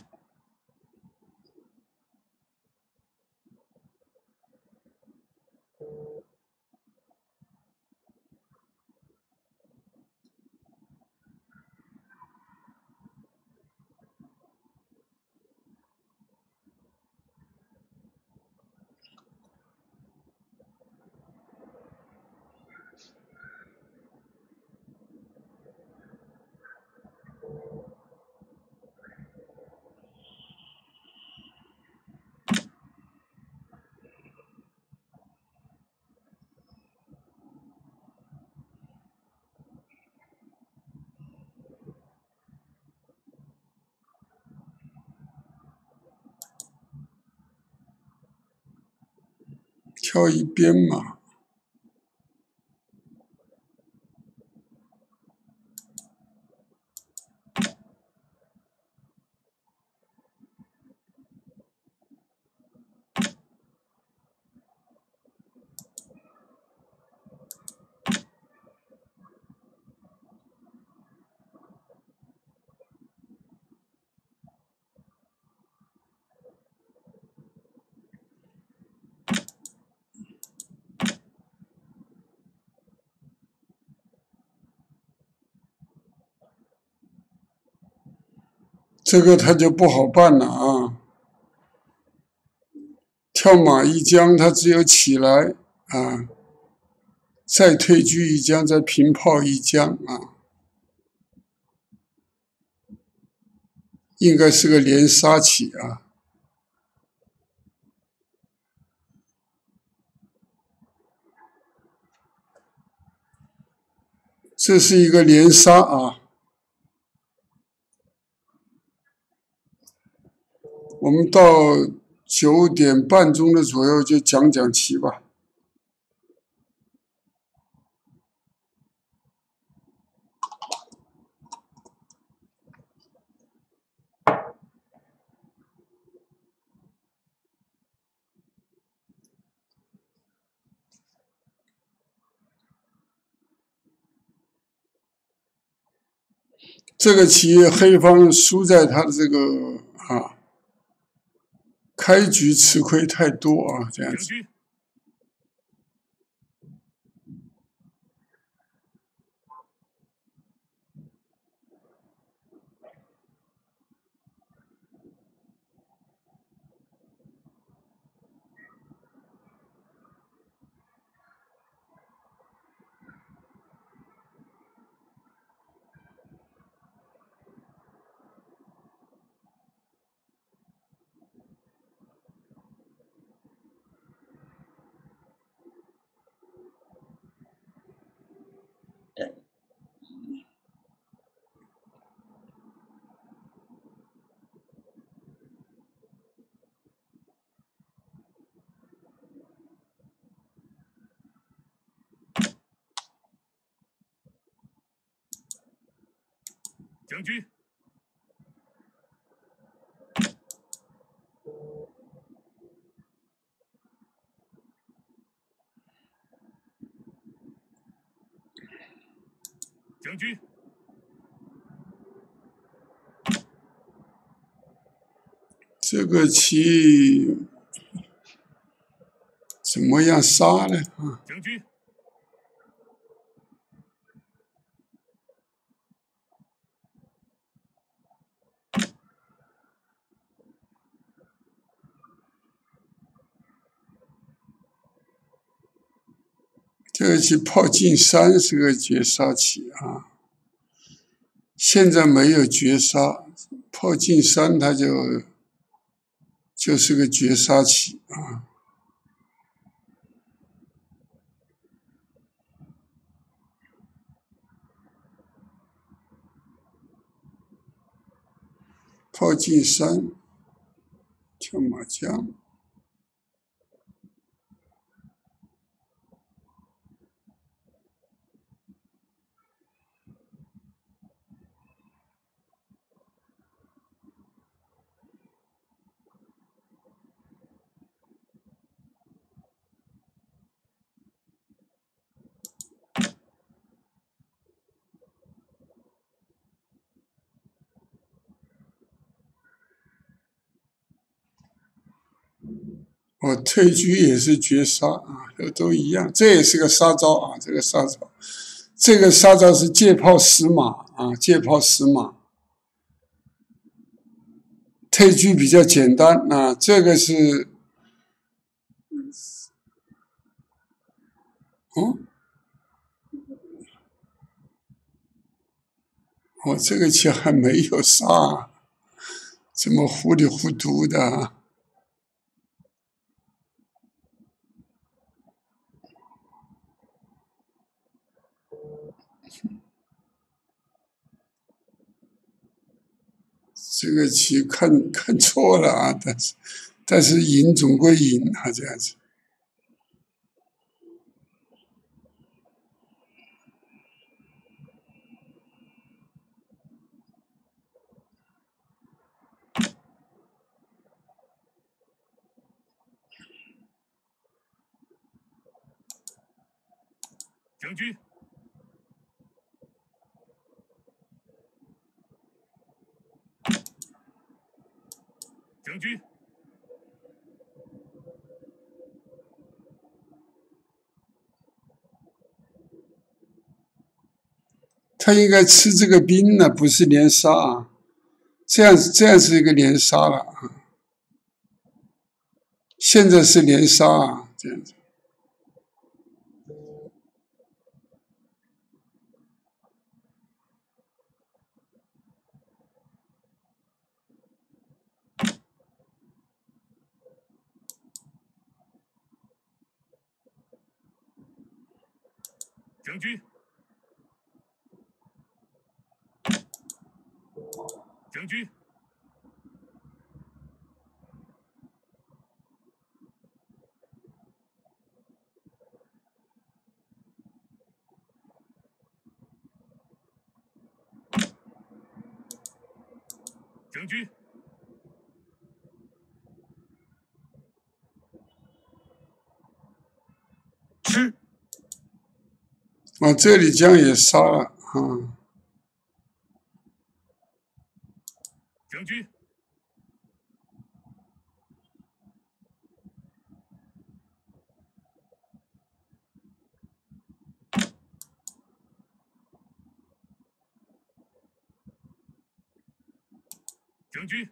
跳一边马。这个他就不好办了啊！跳马一将，他只有起来啊， 再退车一将，再平炮一将啊，应该是个连杀棋啊。这是一个连杀啊。我们到九点半钟的左右就讲讲棋吧。这个棋黑方输在他的这个啊，开局吃亏太多啊，这样子。
将军，将军，
这个棋怎么样杀呢？啊，
将军。
这个棋炮进三是个绝杀棋啊，现在没有绝杀，炮进三它就就是个绝杀棋啊。炮进三，跳马将。哦，退车也是绝杀啊，都都一样，这也是个杀招啊，这个杀招，这个杀招是借炮死马啊，借炮死马，退车比较简单啊，这个是，哦，哦，这个棋还没有杀啊，怎么糊里糊涂的啊？这个棋看看错了啊，但是但是赢总归赢啊，这样子。
将军，将军，
他应该吃这个兵呢，不是连杀啊，这样这样是一个连杀了啊，现在是连杀啊，这样子。
将军，将军，将军，
吃，
啊，这里将也杀了啊。
将军，将军，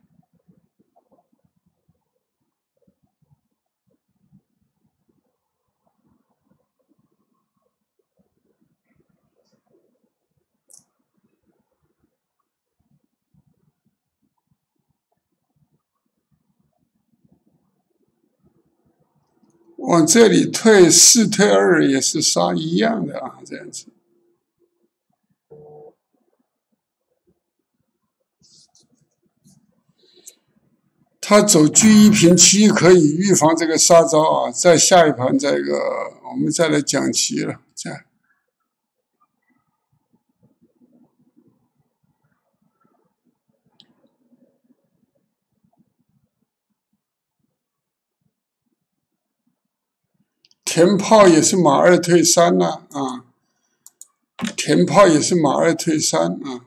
往这里退四退二也是杀一样的啊，这样子。他走车一平七可以预防这个杀招啊，在下一盘这个我们再来讲棋了，再。田炮也是马二退三了啊，田炮也是马二退三啊。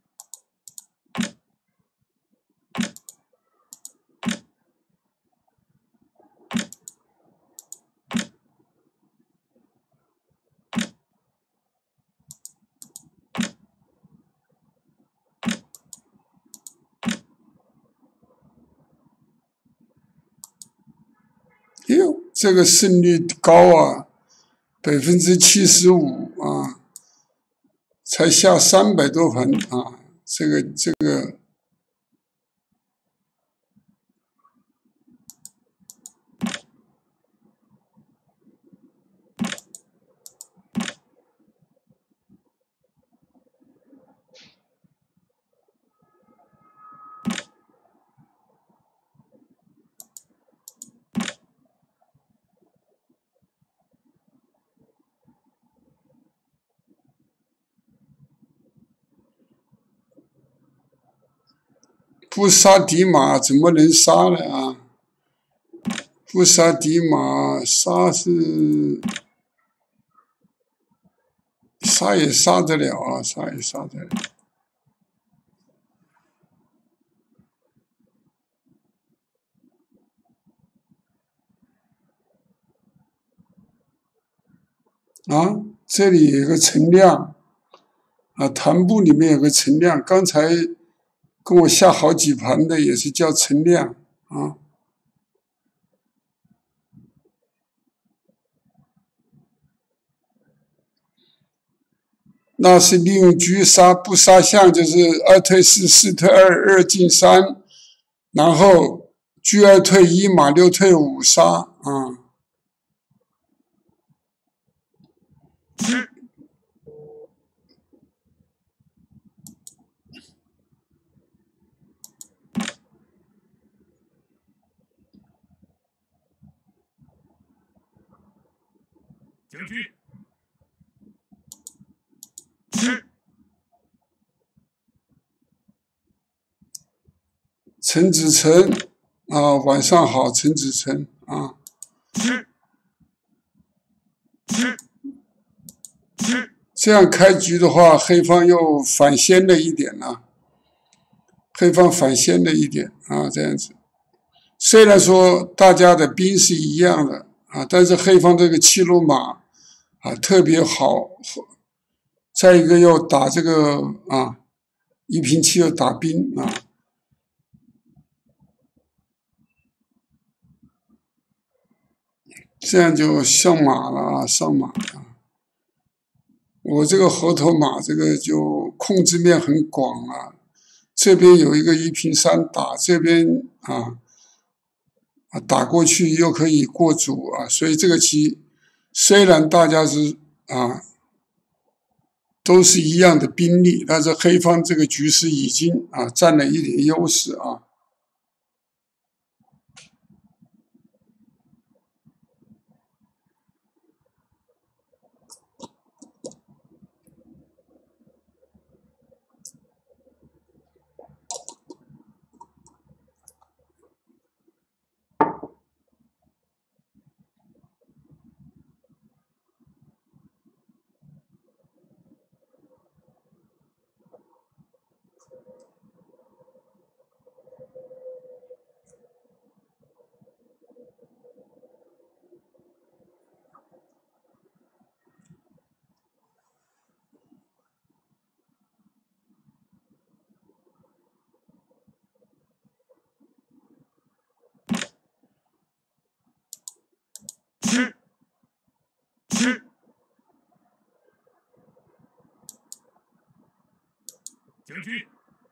哎呦，这个胜率高啊，百分之七十五啊，才下三百多盘啊，这个这个。不杀底马怎么能杀呢啊？不杀底马，杀是杀也杀得了啊，杀也杀得了。啊，这里有个陈亮啊，弹幕里面有个陈亮，刚才跟我下好几盘的也是叫陈亮啊。那是利用车杀不杀象，就是二退四，四退二，二进三，然后车二退一，马六退五杀啊。
吃，
将军，
吃，
陈子成啊，晚上好，陈子成啊。
吃，吃，吃，
这样开局的话，黑方又反先了一点了，黑方反先了一点啊，这样子。虽然说大家的兵是一样的啊，但是黑方这个七路马啊特别好，再一个又打这个啊一平七又打兵啊。这样就上马了啊，上马了。我这个猴头马，这个就控制面很广啊。这边有一个一平三打，这边啊啊打过去又可以过主啊，所以这个棋虽然大家是啊都是一样的兵力，但是黑方这个局势已经啊占了一点优势啊。
吃吃
将军，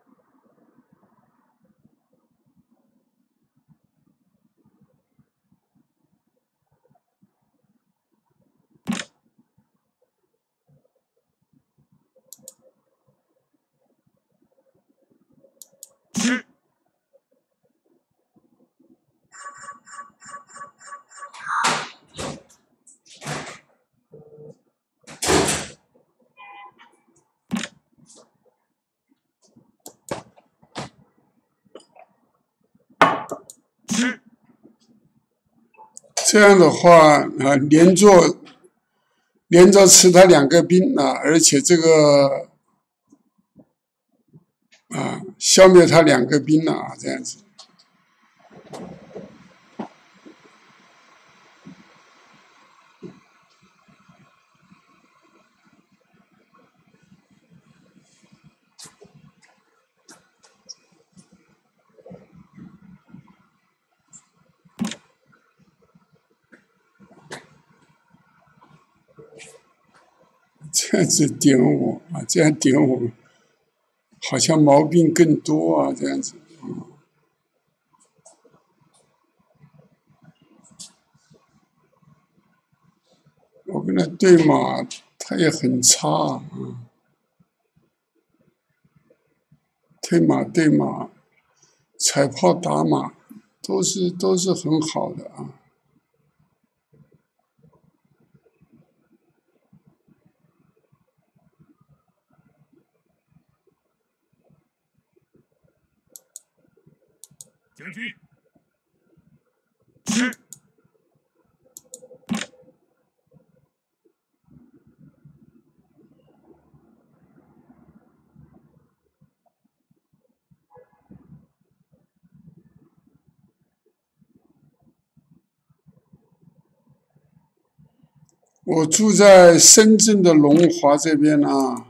吃吃
这样的话啊，连着连着吃他两个兵啊，而且这个啊消灭他两个兵了啊，这样子。这样子点我啊，这样点我，好像毛病更多啊，这样子。我跟他对马，他也很差啊，推马对马，踩炮打马，都是都是很好的啊。
将军，
吃
我住在深圳的龙华这边啊。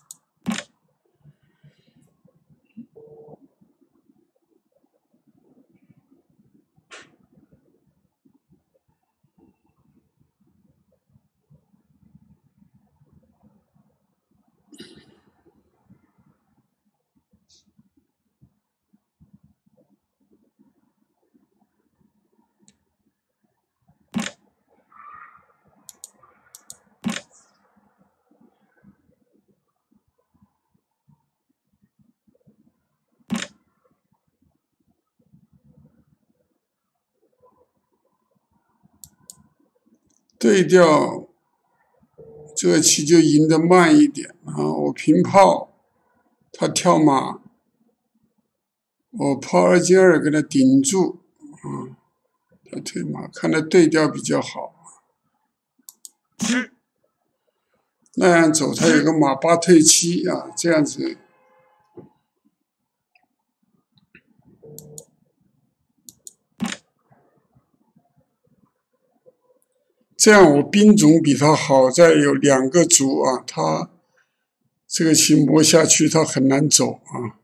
对调，这个棋就赢得慢一点啊。我平炮，他跳马，我炮二进二给他顶住啊，他退马，看来对调比较好。
吃
那样走，他有个马八退七啊，这样子。这样我兵种比他好在有两个卒啊，他这个棋磨下去他很难走啊。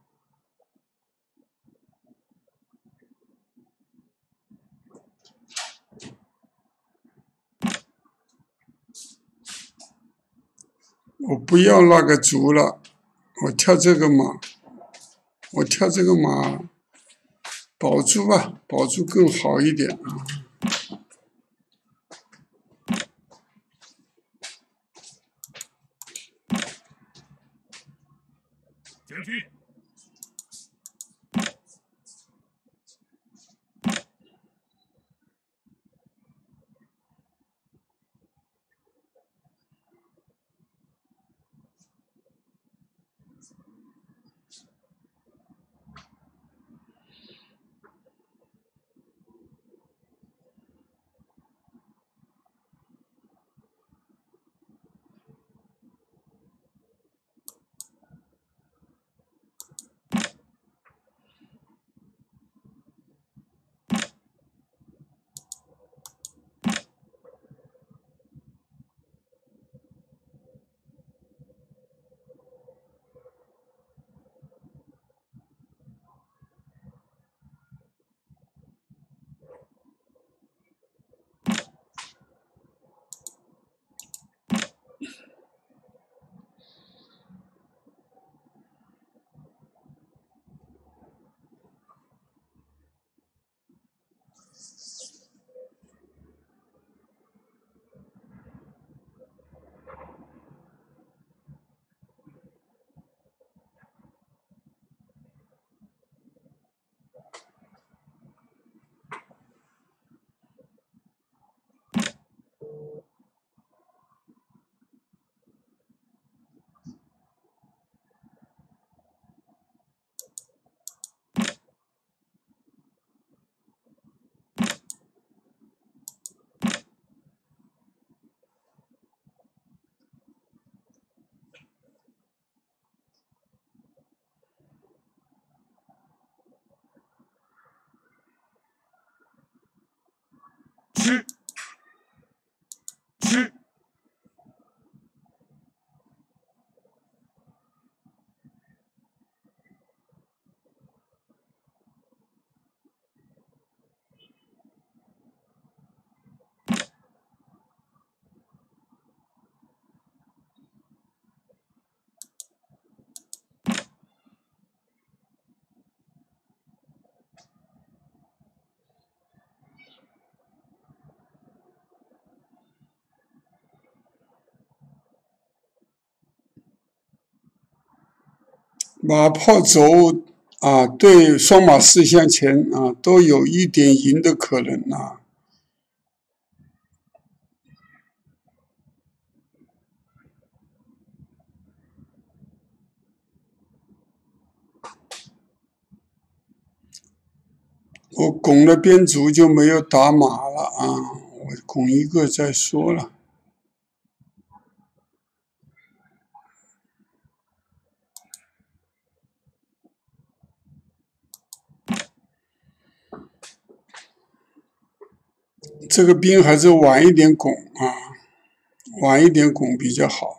我不要那个卒了，我跳这个马，我跳这个马，保住吧，保住更好一点啊。
将军，
吃吃
马炮走啊，对双马四向前啊，都有一点赢的可能啊。我拱了边卒就没有打马了啊，我拱一个再说了。这个兵还是晚一点拱啊，晚一点拱比较好。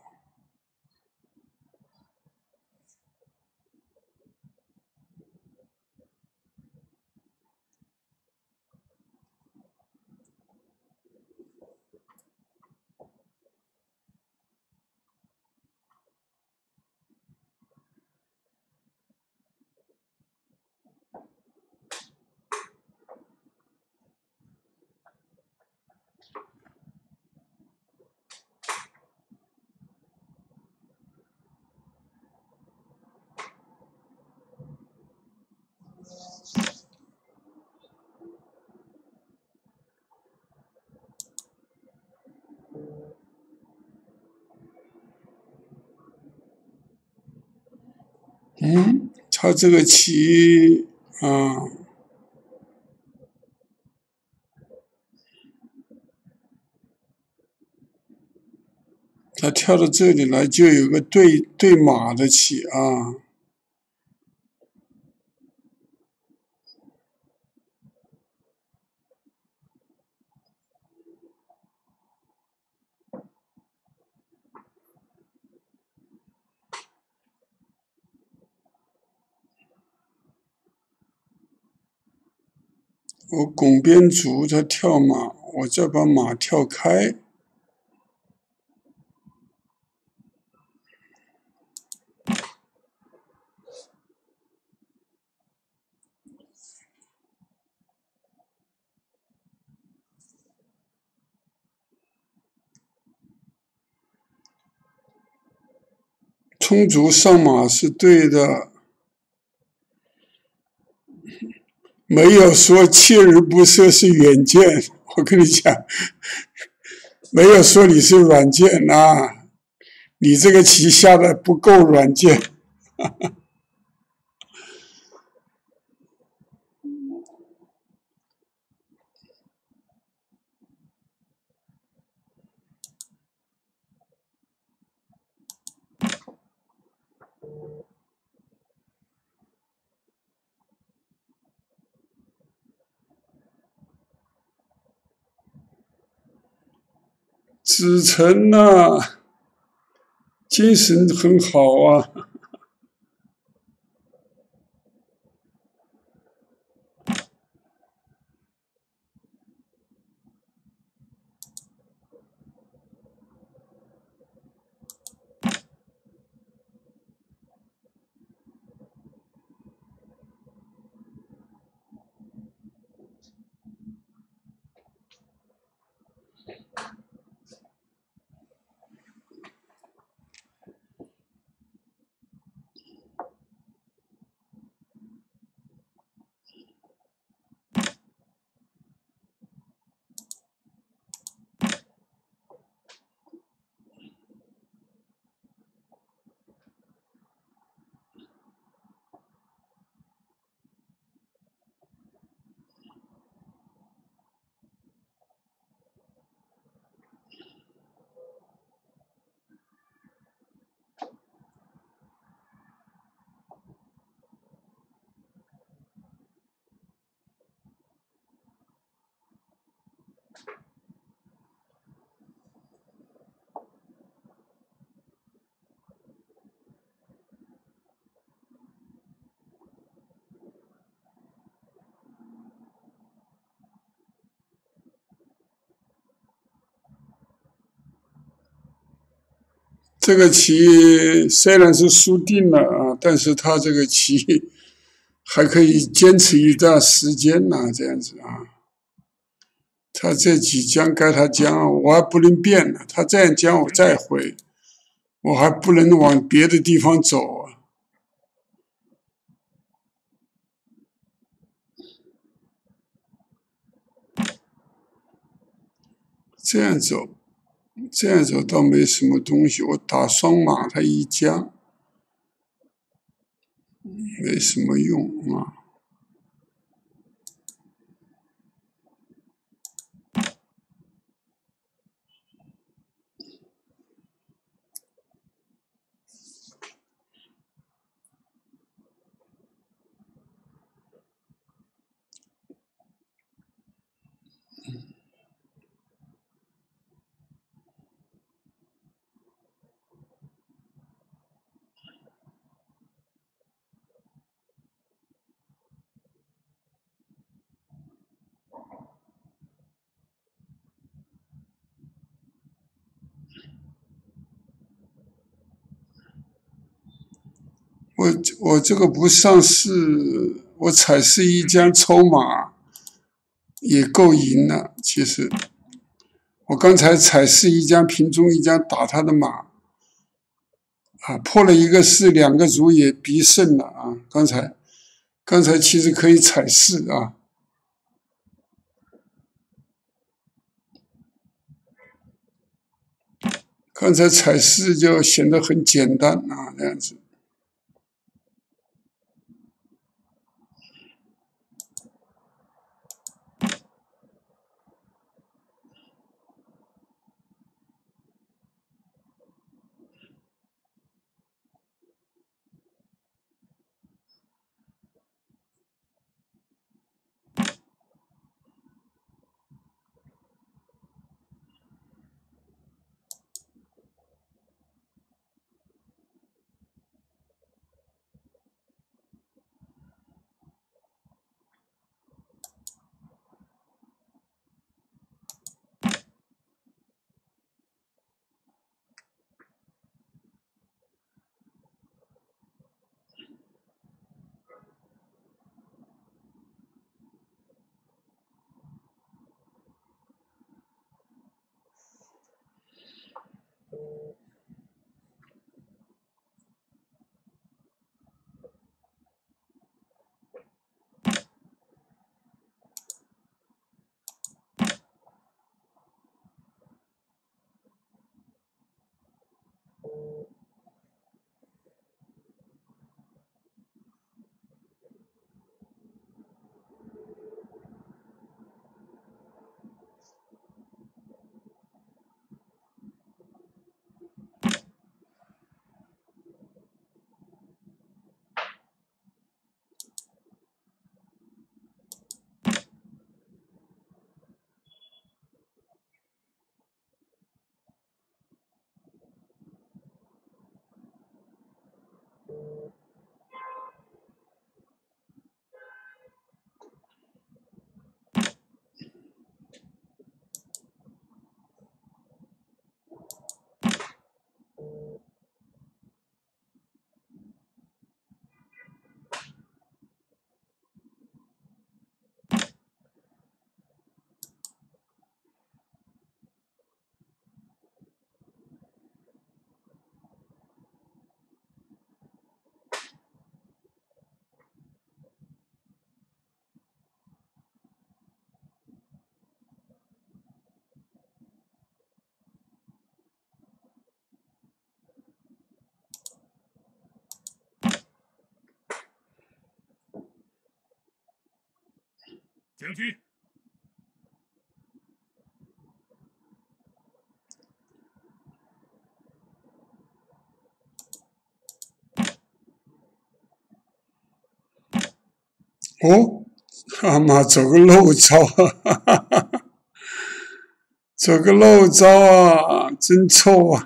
嗯，他这个棋啊，他跳到这里来就有个对对马的棋啊。我拱边卒，他跳马，我再把马跳开。 充足上马是对的，没有说锲而不舍是远见。我跟你讲，没有说你是软件啊，你这个棋下的不够软件。子辰呐，精神很好啊。这个棋虽然是输定了啊，但是他这个棋还可以坚持一段时间呢、啊，这样子啊。他这几将该他将，我还不能变了。他这样将我再回，我还不能往别的地方走啊。这样走，这样走倒没什么东西。我打双马，他一将，没什么用啊。我我这个不上市，我踩是一将抽马也够赢了。其实我刚才踩是一将平中一将打他的马啊，破了一个四，两个卒也必胜了啊。刚才刚才其实可以踩四啊，刚才踩四就显得很简单啊，这样子。
将军，
哦，他妈走个漏招，哈哈哈哈，走个漏招啊，真臭啊！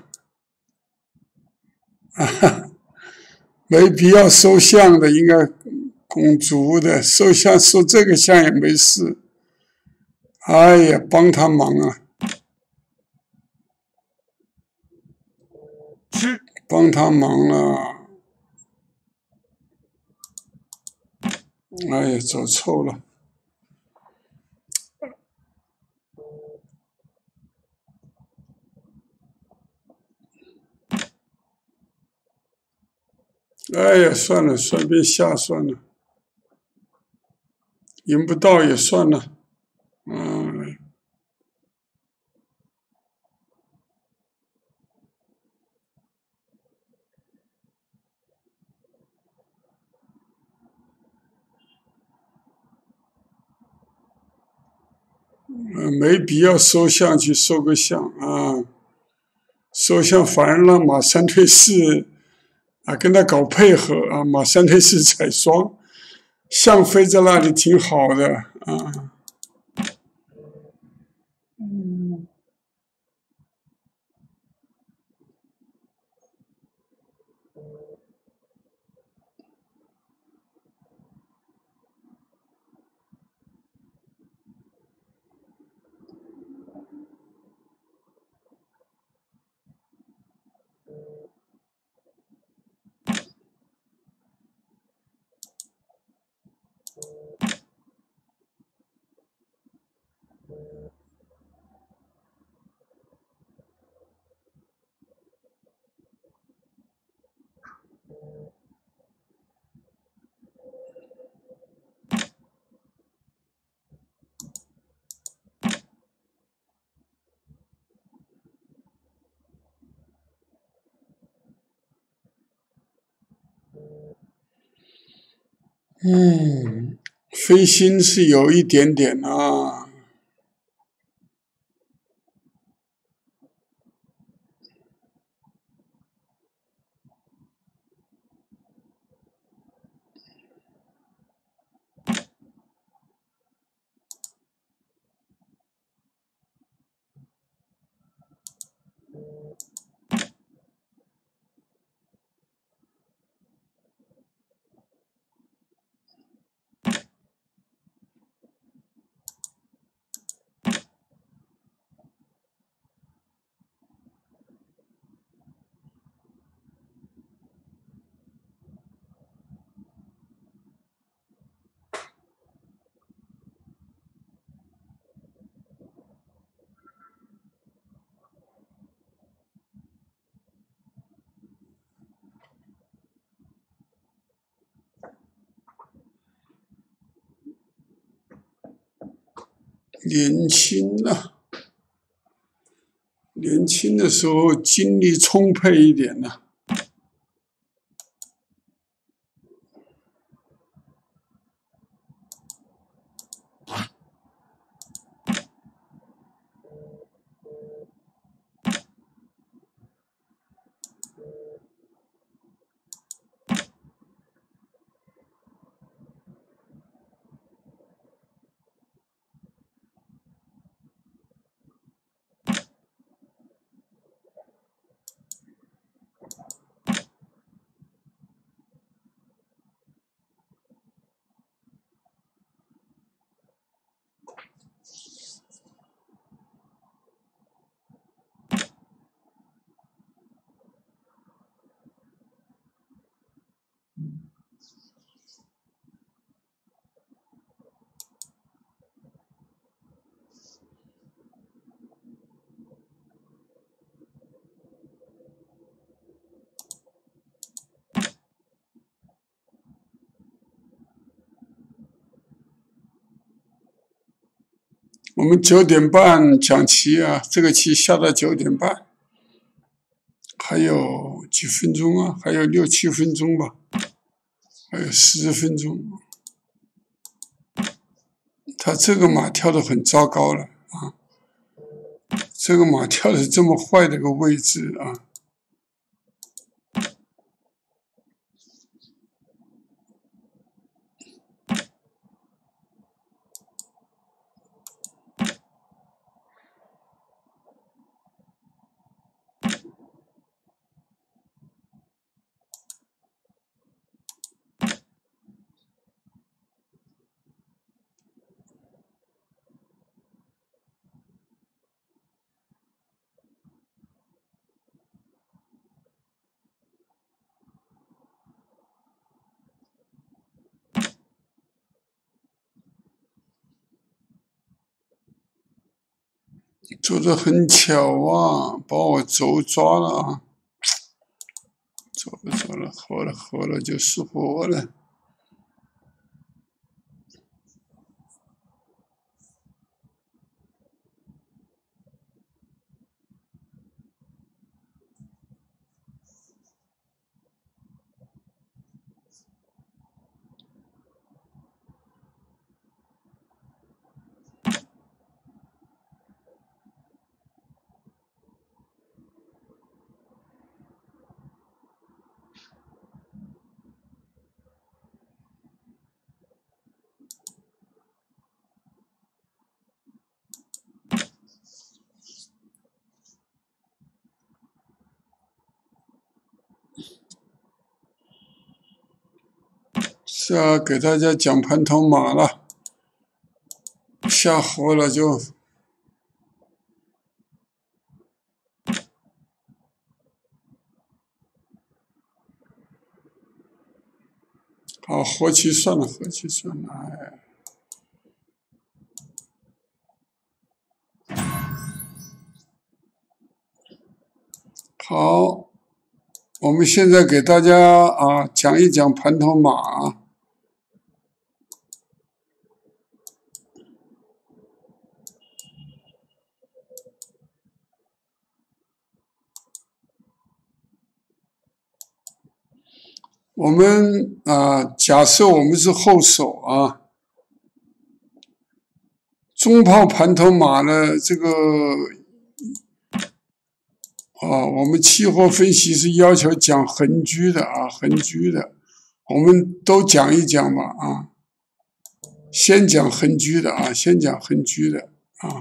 哈哈，没必要收相的，应该拱足的，收相收这个相也没事。哎呀，帮他忙啊！
吃，
帮他忙了。哎呀，走臭了。哎呀，算了，随便下算了，赢不到也算了。嗯。呃，没必要收相去收个相啊，收相反而让马三退四啊跟他搞配合啊，马三退四踩双，相飞在那里挺好的啊。嗯。嗯，飞星是有一点点啊。年轻啊，年轻的时候精力充沛一点呢、啊。我们九点半讲棋啊，这个棋下到九点半，还有几分钟啊？还有六七分钟吧，还有十分钟。 他这个马跳得很糟糕了啊！这个马跳的这么坏的一个位置啊！做得很巧啊，把我轴抓了啊！走了走了，活了活了就是活了。是啊，给大家讲盘头马了，下活了就好，活棋算了，活棋算了，哎。好，我们现在给大家啊讲一讲盘头马。我们啊，假设我们是后手啊，中炮盘头马呢，这个啊，我们期货分析是要求讲横车的啊，横车的，我们都讲一讲吧啊，先讲横车的啊，先讲横车的啊。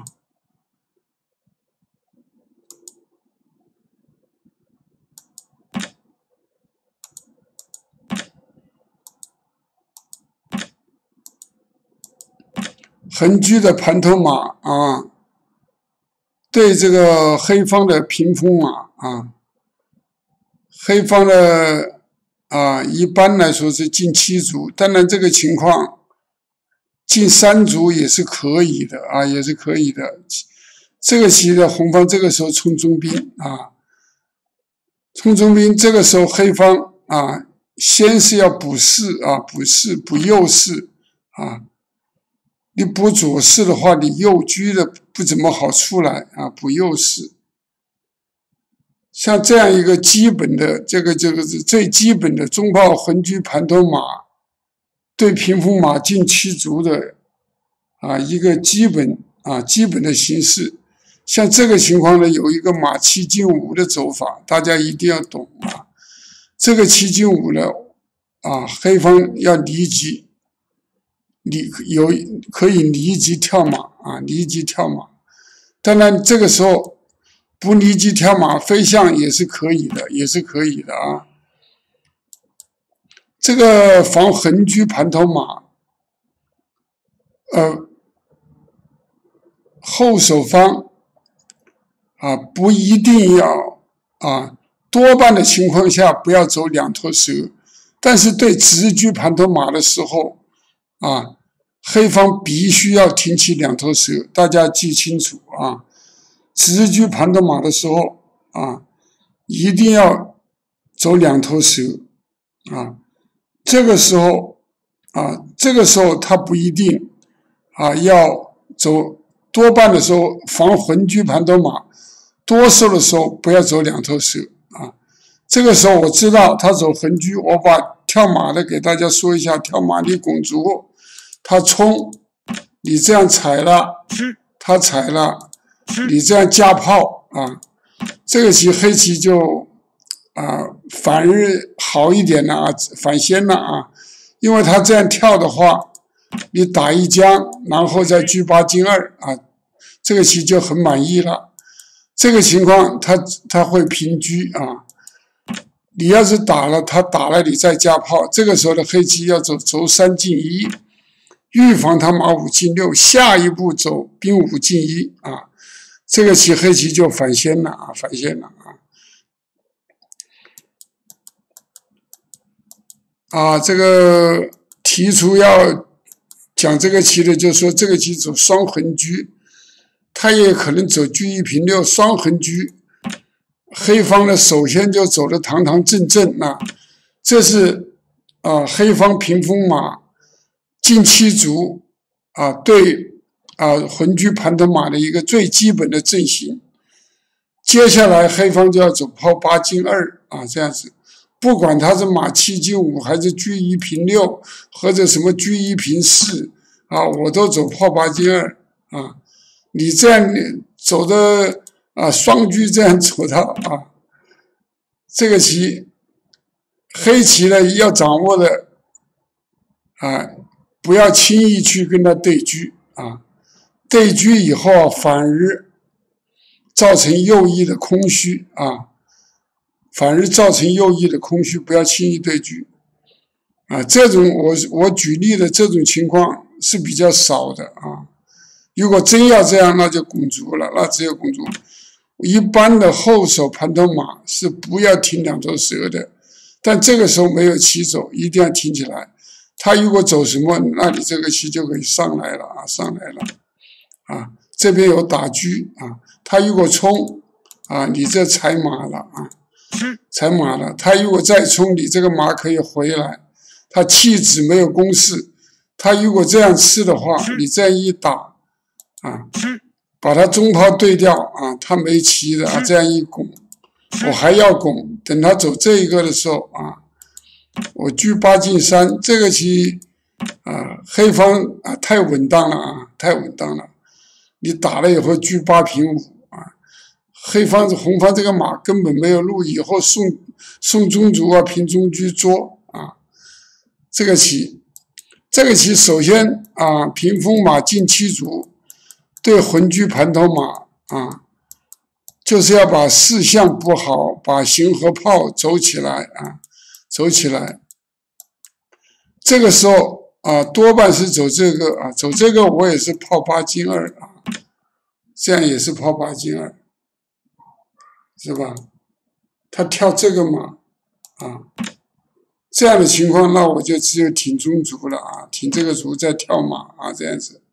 横车的盘头马啊，对这个黑方的屏风马啊，黑方的啊一般来说是进七卒，当然这个情况进三卒也是可以的啊，也是可以的。这个棋的红方这个时候冲中兵啊，冲中兵这个时候黑方啊，先是要补士啊，补士补右士啊。你补左士的话，你右车的不怎么好出来啊，补右士。像这样一个基本的，这个这个是最基本的中炮横车盘头马对屏风马进七卒的啊一个基本啊基本的形式。像这个情况呢，有一个马七进五的走法，大家一定要懂啊。这个七进五呢，啊黑方要离机。你有可以离机跳马啊，离机跳马。当然，这个时候不离机跳马，飞象也是可以的，也是可以的啊。这个防横车盘头马，呃，后手方啊不一定要啊，多半的情况下不要走两头蛇，但是对直车盘头马的时候啊。黑方必须要挺起两头蛇，大家记清楚啊！直车盘头马的时候啊，一定要走两头蛇啊。这个时候啊，这个时候他不一定啊要走，多半的时候防横车盘头马，多数的时候不要走两头蛇啊。这个时候我知道他走横车，我把跳马的给大家说一下，跳马的拱卒。他冲， 你这样踩了，他踩了，你这样加炮啊，这个棋黑棋就啊反而好一点了啊，反先了啊，因为他这样跳的话，你打一将，然后再车八进二啊，这个棋就很满意了。这个情况他他会平车啊。你要是打了，他打了，你再加炮，这个时候的黑棋要走轴三进一，预防他马五进六，下一步走兵五进一啊，这个棋黑棋就反先了啊，反先了啊。啊，这个提出要讲这个棋的，就是说这个棋走双横车，他也可能走车一平六，双横车。黑方呢，首先就走的堂堂正正啊，这是啊、呃、黑方屏风马进七卒啊对啊浑车盘头马的一个最基本的阵型。接下来黑方就要走炮八进二啊，这样子，不管他是马七进五还是车一平六，或者什么车一平四啊，我都走炮八进二啊。你这样走的。啊，双车这样走到啊，这个棋，黑棋呢要掌握的啊，不要轻易去跟他对车啊，对车以后反而造成右翼的空虚啊，反而造成右翼的空虚，不要轻易对车啊。这种我我举例的这种情况是比较少的啊。如果真要这样，那就拱卒了，那只有拱卒。一般的后手盘头马是不要停两头蛇的，但这个时候没有棋走，一定要停起来。他如果走什么，那你这个棋就可以上来了啊，上来了啊。这边有打车啊，他如果冲啊，你这踩马了啊，踩马了。他如果再冲，你这个马可以回来。他弃子没有攻势，他如果这样吃的话，你这样一打啊。把他中炮对掉啊，他没棋的啊，这样一拱，我还要拱，等他走这一个的时候啊，我车八进三，这个棋啊，黑方啊太稳当了啊，太稳当了，你打了以后车八平五啊，黑方红方这个马根本没有路，以后送送中卒啊，平中车捉啊，这个棋，这个棋首先啊，屏风马进七卒。对浑车盘头马啊，就是要把四象布好，把行和炮走起来啊，走起来。这个时候啊，多半是走这个啊，走这个我也是炮八进二啊，这样也是炮八进二，是吧？他跳这个马啊，这样的情况，那我就只有挺中卒了啊，挺这个卒再跳马啊，这样子。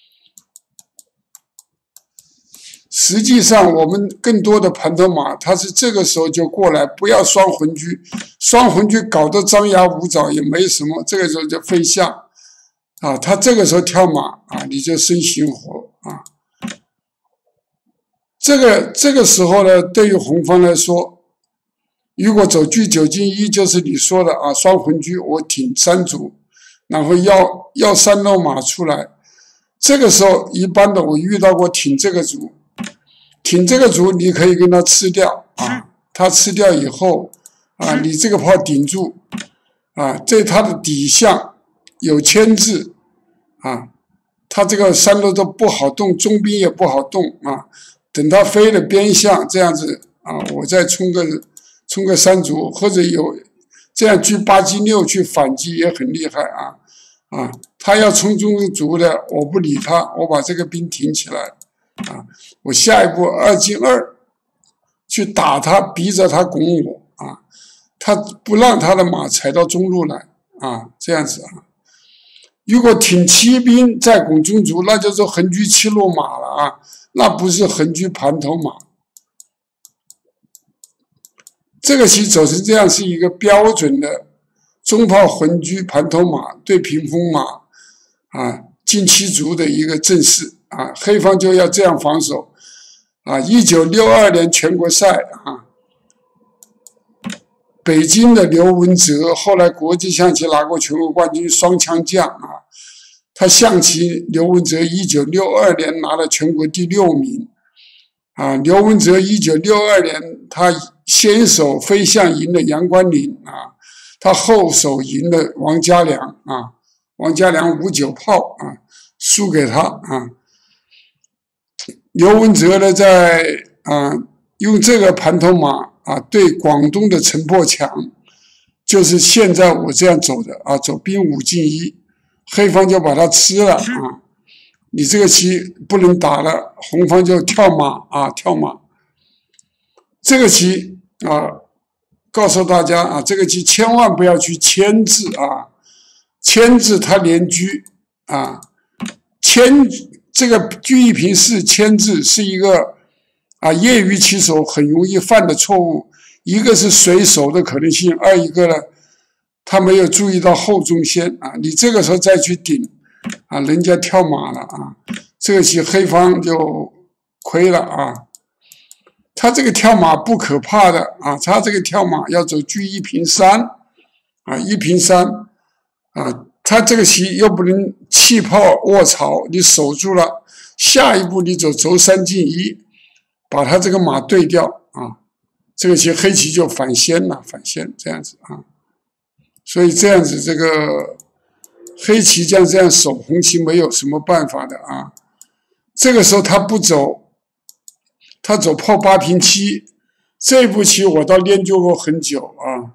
实际上，我们更多的盘头马，它是这个时候就过来，不要双浑车，双浑车搞得张牙舞爪也没什么，这个时候就飞象啊，他这个时候跳马啊，你就生行活啊。这个这个时候呢，对于红方来说，如果走车九进一，就是你说的啊，双浑车我挺三卒，然后要要三路马出来，这个时候一般的我遇到过挺这个卒。挺这个卒，你可以跟他吃掉啊，他吃掉以后啊，你这个炮顶住啊，在他的底象有牵制啊，他这个三路都不好动，中兵也不好动啊。等他飞了边象这样子啊，我再冲个冲个三卒，或者有这样车八进六去反击也很厉害啊啊，他要冲中卒的，我不理他，我把这个兵挺起来。啊，我下一步二进二去打他，逼着他拱我啊，他不让他的马踩到中路来啊，这样子啊。如果挺七兵再拱中卒，那就是横车七路马了啊，那不是横车盘头马。这个棋走成这样是一个标准的中炮横车盘头马对屏风马啊进七卒的一个阵势。啊，黑方就要这样防守啊！一九六二年全国赛啊，北京的刘文哲，后来国际象棋拿过全国冠军，双枪将啊， 他象棋刘文泽一九六二年拿了全国第六名，啊，刘文泽一九六二年他先手飞象赢了杨光林啊，他后手赢了王家良啊，王家良五九炮啊，输给他啊。刘文泽呢，在啊用这个盘头马啊，对广东的陈破强，就是现在我这样走的啊，走兵五进一，黑方就把他吃了啊，你这个棋不能打了，红方就跳马啊，跳马。这个棋啊，告诉大家啊，这个棋千万不要去牵制啊，牵制他连车啊，牵。这个车一平四牵制是一个啊业余棋手很容易犯的错误，一个是随手的可能性，二一个呢，他没有注意到后中先啊，你这个时候再去顶啊，人家跳马了啊，这个棋黑方就亏了啊。他这个跳马不可怕的啊，他这个跳马要走车一平三啊，一平三啊。他这个棋又不能气泡卧槽，你守住了，下一步你走轴三进一，把他这个马对掉啊，这个棋黑棋就反先了，反先这样子啊，所以这样子这个黑棋将这样守，红棋没有什么办法的啊。这个时候他不走，他走炮八平七，这步棋我倒研究过很久啊。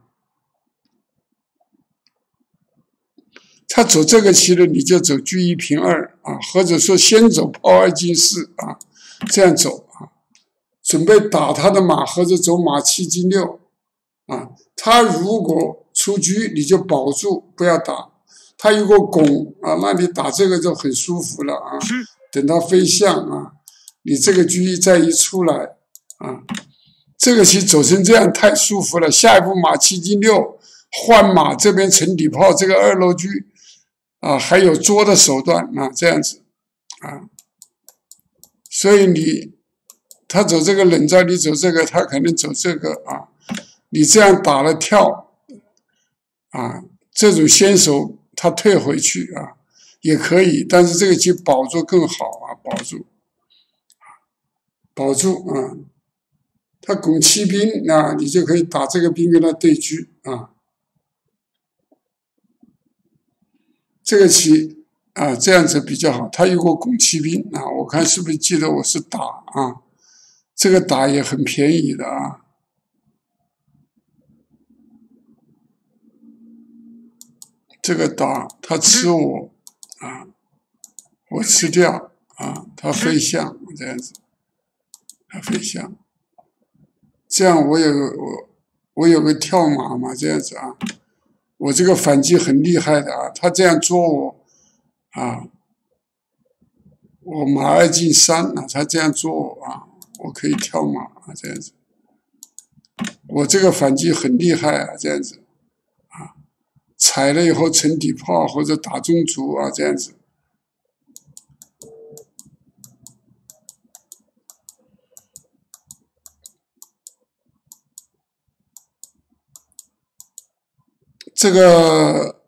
他走这个棋呢，你就走车一平二啊，或者说先走炮二进四啊，这样走啊，准备打他的马，或者走马七进六啊。他如果出车，你就保住不要打；他如果拱啊，那你打这个就很舒服了啊。等他飞象啊，你这个车再一出来啊，这个棋走成这样太舒服了。下一步马七进六换马，这边沉底炮，这个二路车。啊，还有捉的手段啊，这样子啊，所以你他走这个冷招，你走这个，他可能走这个啊，你这样打了跳啊，这种先手他退回去啊也可以，但是这个棋保住更好啊，保住，保住啊，他拱七兵啊，你就可以打这个兵跟他对车啊。这个棋啊，这样子比较好。他如果拱七兵啊，我看是不是记得我是打啊？这个打也很便宜的啊。这个打他吃我啊，我吃掉啊，他飞象这样子，他飞象，这样我有我我有个跳马嘛，这样子啊。我这个反击很厉害的啊，他这样捉我啊，我马二进三啊，他这样捉我啊，我可以跳马啊，这样子，我这个反击很厉害啊，这样子啊，踩了以后沉底炮或者打中卒啊，这样子。这个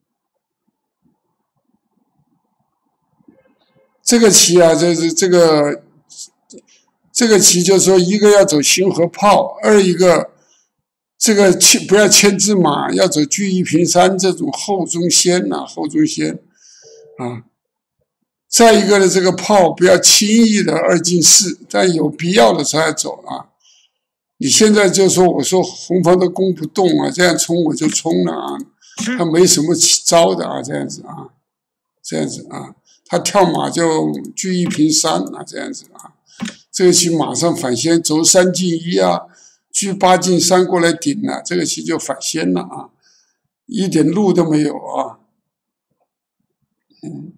这个棋啊，就是这个这个棋，就是说一个要走星河炮，二一个这个牵不要牵制马，要走车一平三这种后中先呐、啊，后中先啊。再一个呢，这个炮不要轻易的二进四，但有必要的时候要走啊。你现在就说我说红方都攻不动啊，这样冲我就冲了啊。他没什么招的啊，这样子啊，这样子啊，他跳马就车一平三啊，这样子啊，这个棋马上反先走三进一啊，车八进三过来顶了，这个棋就反先了啊，一点路都没有啊，嗯，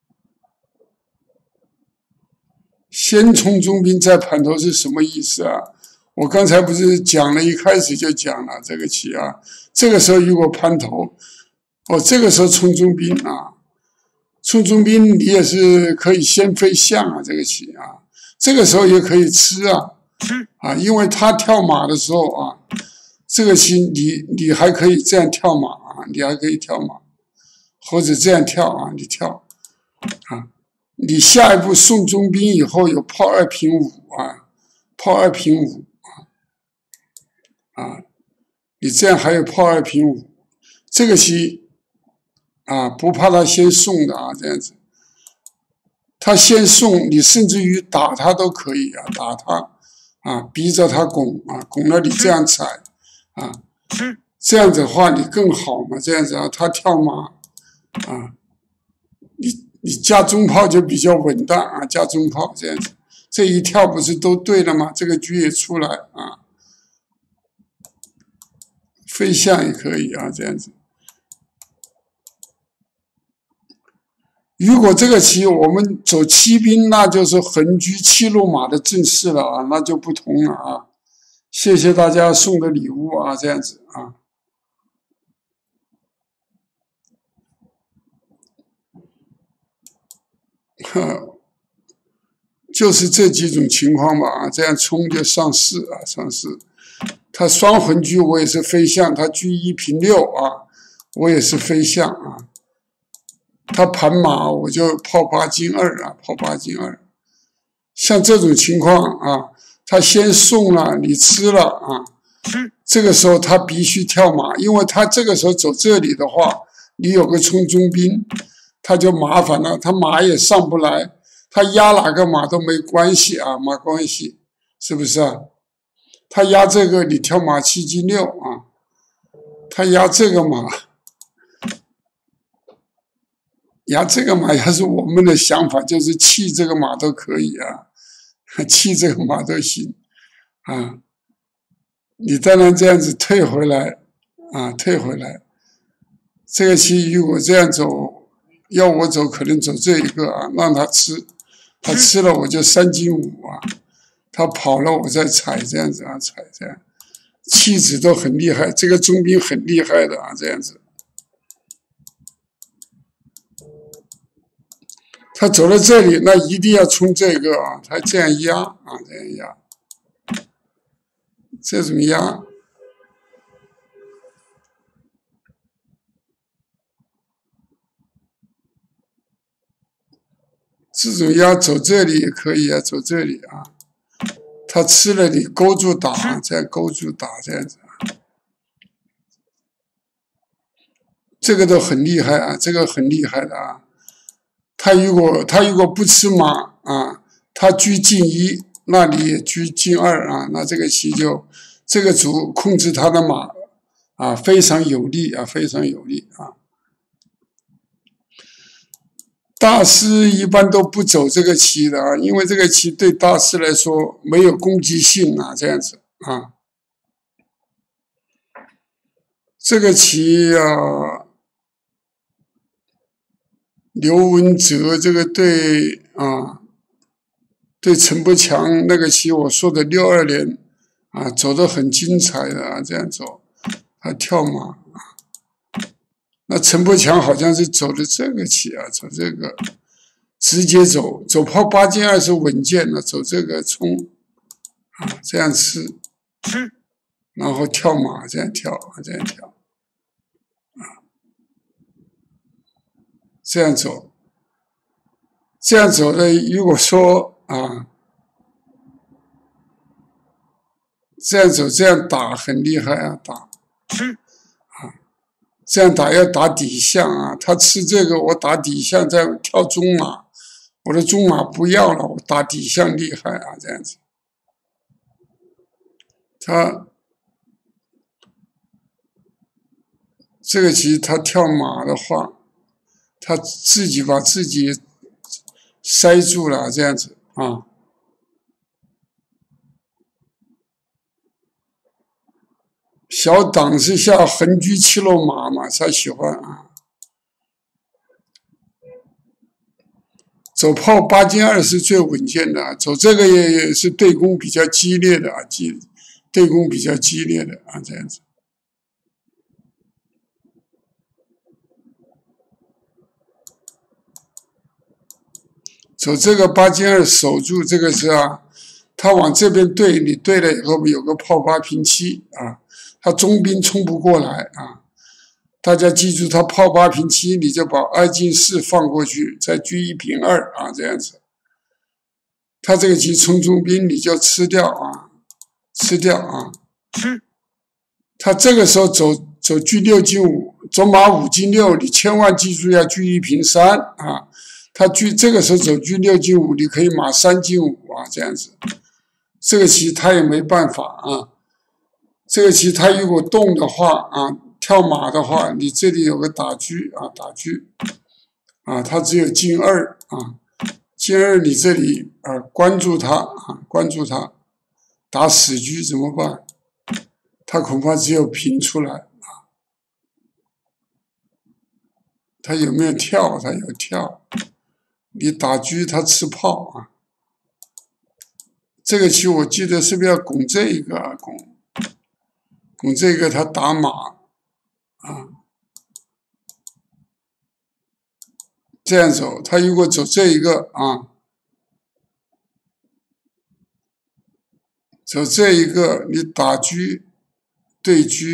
先冲中兵再盘头是什么意思啊？我刚才不是讲了，一开始就讲了这个棋啊，这个时候如果盘头，哦，这个时候冲中兵啊，冲中兵你也是可以先飞象啊，这个棋啊，这个时候也可以吃啊，啊，因为他跳马的时候啊，这个棋你你还可以这样跳马啊，你还可以跳马，或者这样跳啊，你跳， 啊，你下一步送中兵以后有炮二平五啊，炮二平五啊，啊，你这样还有炮二平五，这个棋啊不怕他先送的啊，这样子，他先送你，甚至于打他都可以啊，打他啊，逼着他拱啊，拱了你这样踩啊，这样子的话你更好嘛，这样子啊，他跳马啊，你你加中炮就比较稳当啊，加中炮这样子，这一跳不是都对了吗？这个车也出来啊，飞象也可以啊，这样子。如果这个棋我们走七兵，那就是横车七路马的阵势了啊，那就不同了啊。谢谢大家送的礼物啊，这样子啊。呵，就是这几种情况吧啊，这样冲就上四啊，上四。他双横车我也是飞象，他车一平六啊，我也是飞象啊。他盘马我就炮八进二啊，炮八进二。像这种情况啊，他先送了，你吃了啊，这个时候他必须跳马，因为他这个时候走这里的话，你有个冲中兵，他就麻烦了，他马也上不来，他压哪个马都没关系啊，没关系，是不是啊？他压这个，你跳马七进六啊，他压这个马。压这个马要是我们的想法，就是弃这个马都可以啊，弃这个马都行啊。你当然这样子退回来啊，退回来。这个棋如果这样走，要我走可能走这一个啊，让他吃，他吃了我就三进五啊，他跑了我再踩这样子啊，踩这样，弃子都很厉害，这个中兵很厉害的啊，这样子。他走到这里，那一定要冲这个啊！他这样压啊，这样压，这种压，这种压走这里也可以啊，走这里啊。他吃了你勾住打，再勾住打这样子啊。这个都很厉害啊，这个很厉害的啊。他如果他如果不吃马啊，他车进一，那你也车进二啊，那这个棋就这个卒控制他的马啊，非常有利啊，非常有利啊。大师一般都不走这个棋的啊，因为这个棋对大师来说没有攻击性啊，这样子啊。这个棋啊。刘文哲这个对啊，对陈伯强那个棋我说的六二连啊，走得很精彩的啊，这样走，他跳马啊。那陈伯强好像是走的这个棋啊，走这个直接走，走炮八进二是稳健的，走这个冲啊，这样吃，然后跳马这样跳啊，这样跳。这样走，这样走的，如果说啊，这样走这样打很厉害啊，打啊，这样打要打底象啊，他吃这个我打底象再跳中马，我的中马不要了，我打底象厉害啊，这样子，他这个棋他跳马的话。他自己把自己塞住了，这样子啊。小党是下横车七路马嘛，他喜欢啊。走炮八进二是最稳健的啊，走这个也是对攻比较激烈的啊，激对攻比较激烈的啊，这样子。走这个八进二守住这个是啊，他往这边对，你对了以后有个炮八平七啊，他中兵冲不过来啊， 大家记住，他炮八平七，你就把二进四放过去，再车一平二啊，这样子。他这个棋冲中兵，你就吃掉啊，吃掉啊。
吃。
他这个时候走走车六进五，走马五进六，你千万记住要车一平三啊。他车这个时候走车六进五，你可以马三进五啊，这样子。这个棋他也没办法啊。这个棋他如果动的话啊。跳马的话，你这里有个打车啊，打车啊，他只有进二啊，进二你这里啊关注他啊，关注他，打死车怎么办？他恐怕只有平出来啊。他有没有跳？他有跳，你打车他吃炮啊。这个棋我记得是不是要拱这一个啊？拱拱这个他打马。啊，这样走，他如果走这一个啊，走这一个，你打车对车，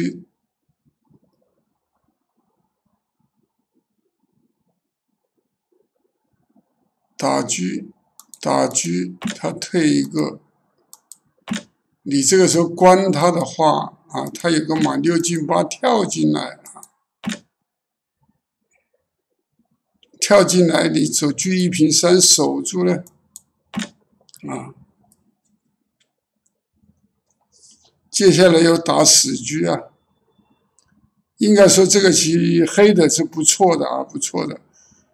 打车打车，他退一个，你这个时候关他的话啊，他有个马六进八跳进来。跳进来，你走车一平三守住了，啊，接下来又打死车啊。应该说这个棋黑的是不错的啊，不错的，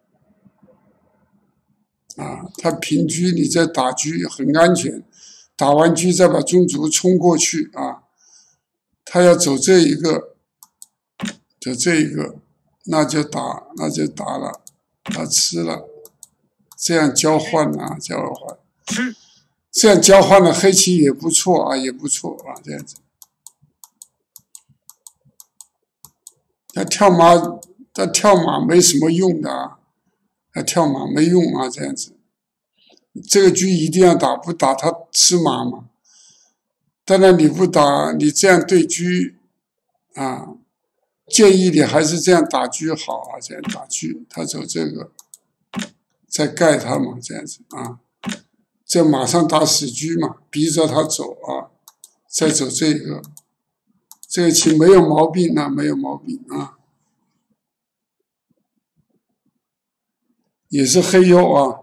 啊，他平车你再打车很安全，打完车再把中卒冲过去啊，他要走这一个，走这一个，那就打，那就打了。他吃了，这样交换啊，交换，这样交换的黑棋也不错啊，也不错啊，这样子。他跳马，他跳马没什么用的啊，他跳马没用啊，这样子。这个车一定要打，不打他吃马嘛。当然你不打，你这样对车啊。建议你还是这样打车好啊，这样打车，他走这个，再盖他嘛，这样子啊，这马上打死车嘛，逼着他走啊，再走这个，这个棋没有毛病啊，没有毛病啊，也是黑优啊。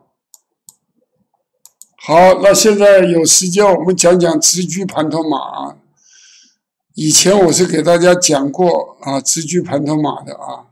好，那现在有时间我们讲讲直车盘头马啊。以前我是给大家讲过啊，直车盘头马的啊。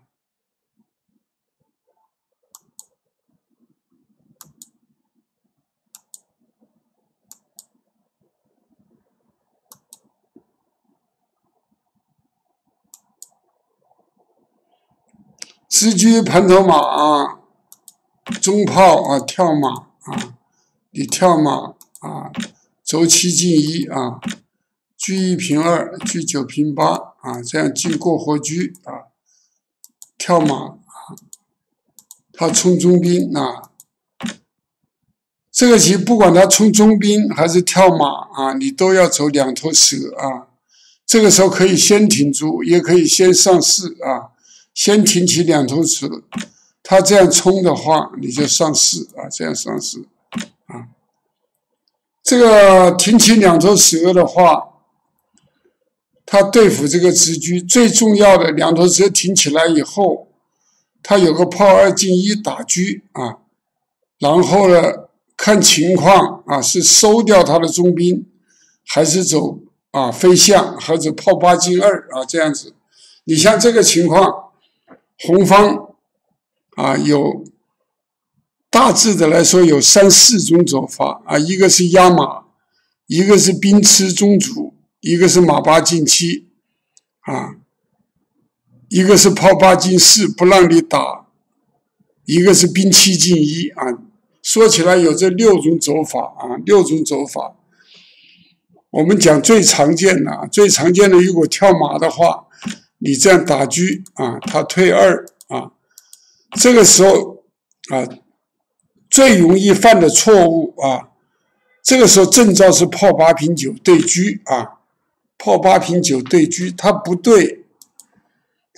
直车盘头马啊，中炮啊，跳马啊，你跳马啊，走七进一啊。车一平二，车九平八啊，这样进过活车啊，跳马啊，他冲中兵啊，这个棋不管他冲中兵还是跳马啊，你都要走两头蛇啊。这个时候可以先停住，也可以先上士啊，先停起两头蛇。他这样冲的话，你就上士啊，这样上士啊。这个停起两头蛇的话。他对付这个直车最重要的两头蛇停起来以后，他有个炮二进一打车啊，然后呢看情况啊是收掉他的中兵，还是走啊飞象，还是炮八进二啊这样子。你像这个情况，红方啊有大致的来说有三四种走法啊，一个是压马，一个是兵吃中卒。一个是马八进七，啊，一个是炮八进四不让你打，一个是兵七进一啊。说起来有这六种走法啊，六种走法。我们讲最常见的啊，最常见的如果跳马的话，你这样打车啊，他退二啊，这个时候啊，最容易犯的错误啊，这个时候正招是炮八平九对车啊。炮八平九对车，他不对，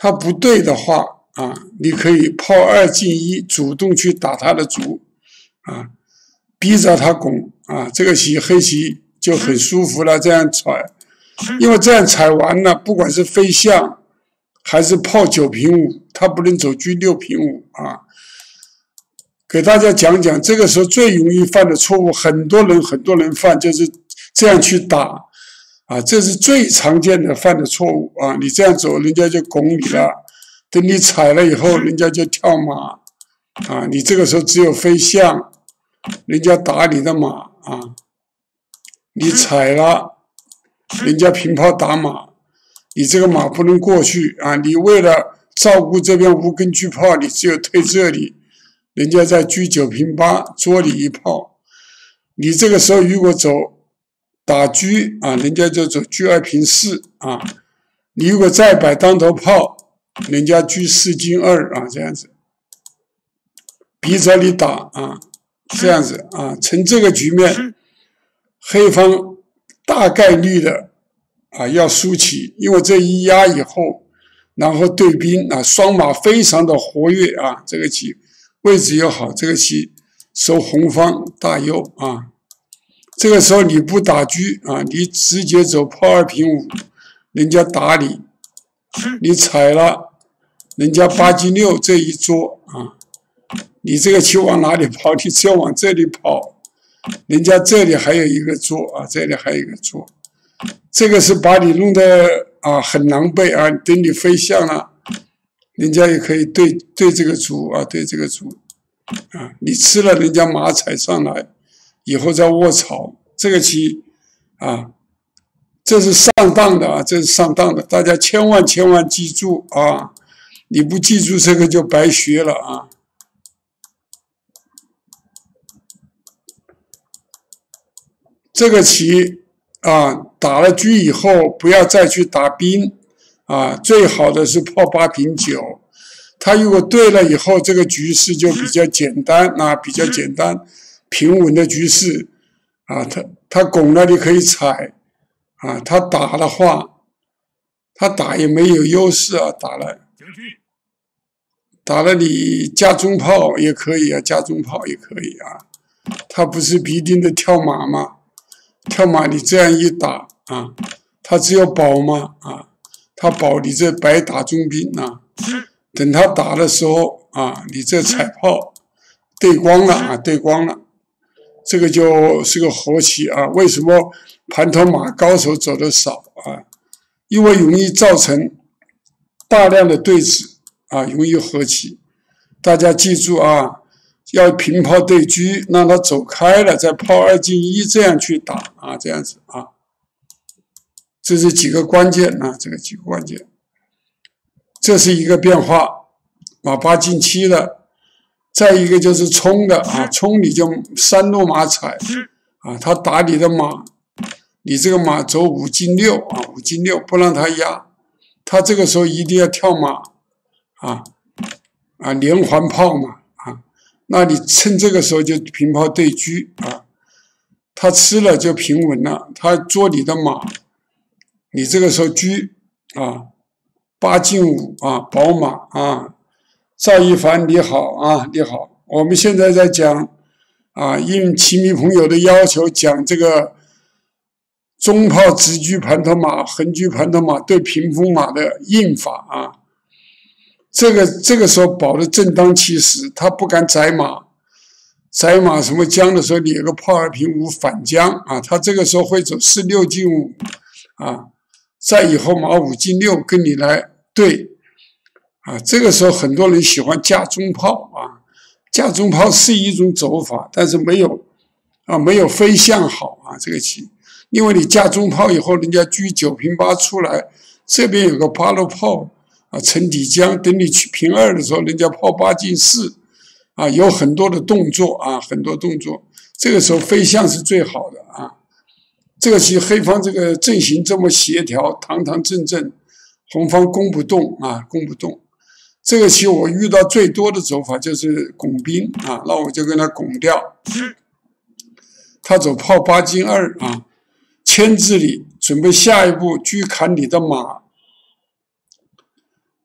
他不对的话啊，你可以炮二进一，主动去打他的卒啊，逼着他拱啊，这个棋黑棋就很舒服了，这样踩，因为这样踩完了，不管是飞象还是炮九平五，他不能走车六平五啊。给大家讲讲，这个时候最容易犯的错误，很多人很多人犯，就是这样去打啊，这是最常见的犯的错误啊。你这样走，人家就拱你了，等你踩了以后，人家就跳马啊，你这个时候只有飞象，人家打你的马啊，你踩了，人家平炮打马，你这个马不能过去啊，你为了照顾这边无根车炮，你只有退这里。人家在车九平八捉你一炮，你这个时候如果走打车啊，人家就走车二平四啊。你如果再摆当头炮，人家车四进二啊，这样子逼着你打啊，这样子啊，成这个局面，黑方大概率的啊要输棋，因为这一压以后，然后对兵啊，双马非常的活跃啊，这个棋。位置又好，这个棋收红方大优啊。这个时候你不打车啊，你直接走炮二平五，人家打你，你踩了，人家八进六这一捉啊，你这个棋往哪里跑？你只要往这里跑，人家这里还有一个捉啊，这里还有一个捉，这个是把你弄得啊很狼狈啊。等你飞象了。人家也可以对对这个卒啊，对这个卒啊，你吃了人家马踩上来，以后再卧槽，这个棋啊，这是上当的啊，这是上当的，大家千万千万记住啊，你不记住这个就白学了啊。这个棋啊，打了车以后不要再去打兵。啊，最好的是炮八平九，他如果对了以后，这个局势就比较简单啊，比较简单平稳的局势啊。他他拱了你可以踩啊，他打的话，他打也没有优势啊，打了打了你加中炮也可以啊，加中炮也可以啊，他不是必定的跳马吗？跳马你这样一打啊，他只有保吗？啊。他保你这白打中兵啊，等他打的时候啊，你这踩炮对光了啊，对光了，这个就是个活棋啊。为什么盘头马高手走的少啊？因为容易造成大量的对子啊，容易活棋。大家记住啊，要平炮对车，让他走开了，再炮二进一这样去打啊，这样子啊。这是几个关键啊，这个几个关键，这是一个变化，马八进七的，再一个就是冲的啊，冲你就三路马踩啊，他打你的马，你这个马走五进六啊，五进六不让他压，他这个时候一定要跳马啊啊连环炮嘛啊，那你趁这个时候就平炮对车啊，他吃了就平稳了，他捉你的马。你这个时候车啊，八进五啊，宝马啊，赵一凡你好啊，你好，我们现在在讲啊，应棋迷朋友的要求讲这个中炮直车盘头马、横车盘头马对屏风马的应法啊。这个这个时候保的正当其时，他不敢宰马，宰马什么将的时候，你有个炮二平五反将啊，他这个时候会走四六进五啊。再以后马五进六跟你来对啊，这个时候很多人喜欢架中炮啊，架中炮是一种走法，但是没有啊没有飞象好啊这个棋，因为你架中炮以后，人家车九平八出来，这边有个八路炮啊沉底将，等你去平二的时候，人家炮八进四啊，有很多的动作啊，很多动作，这个时候飞象是最好的啊。这个棋黑方这个阵型这么协调，堂堂正正，红方攻不动啊，攻不动。这个棋我遇到最多的走法就是拱兵啊，那我就跟他拱掉。他走炮八进二啊，牵制你，准备下一步车砍你的马，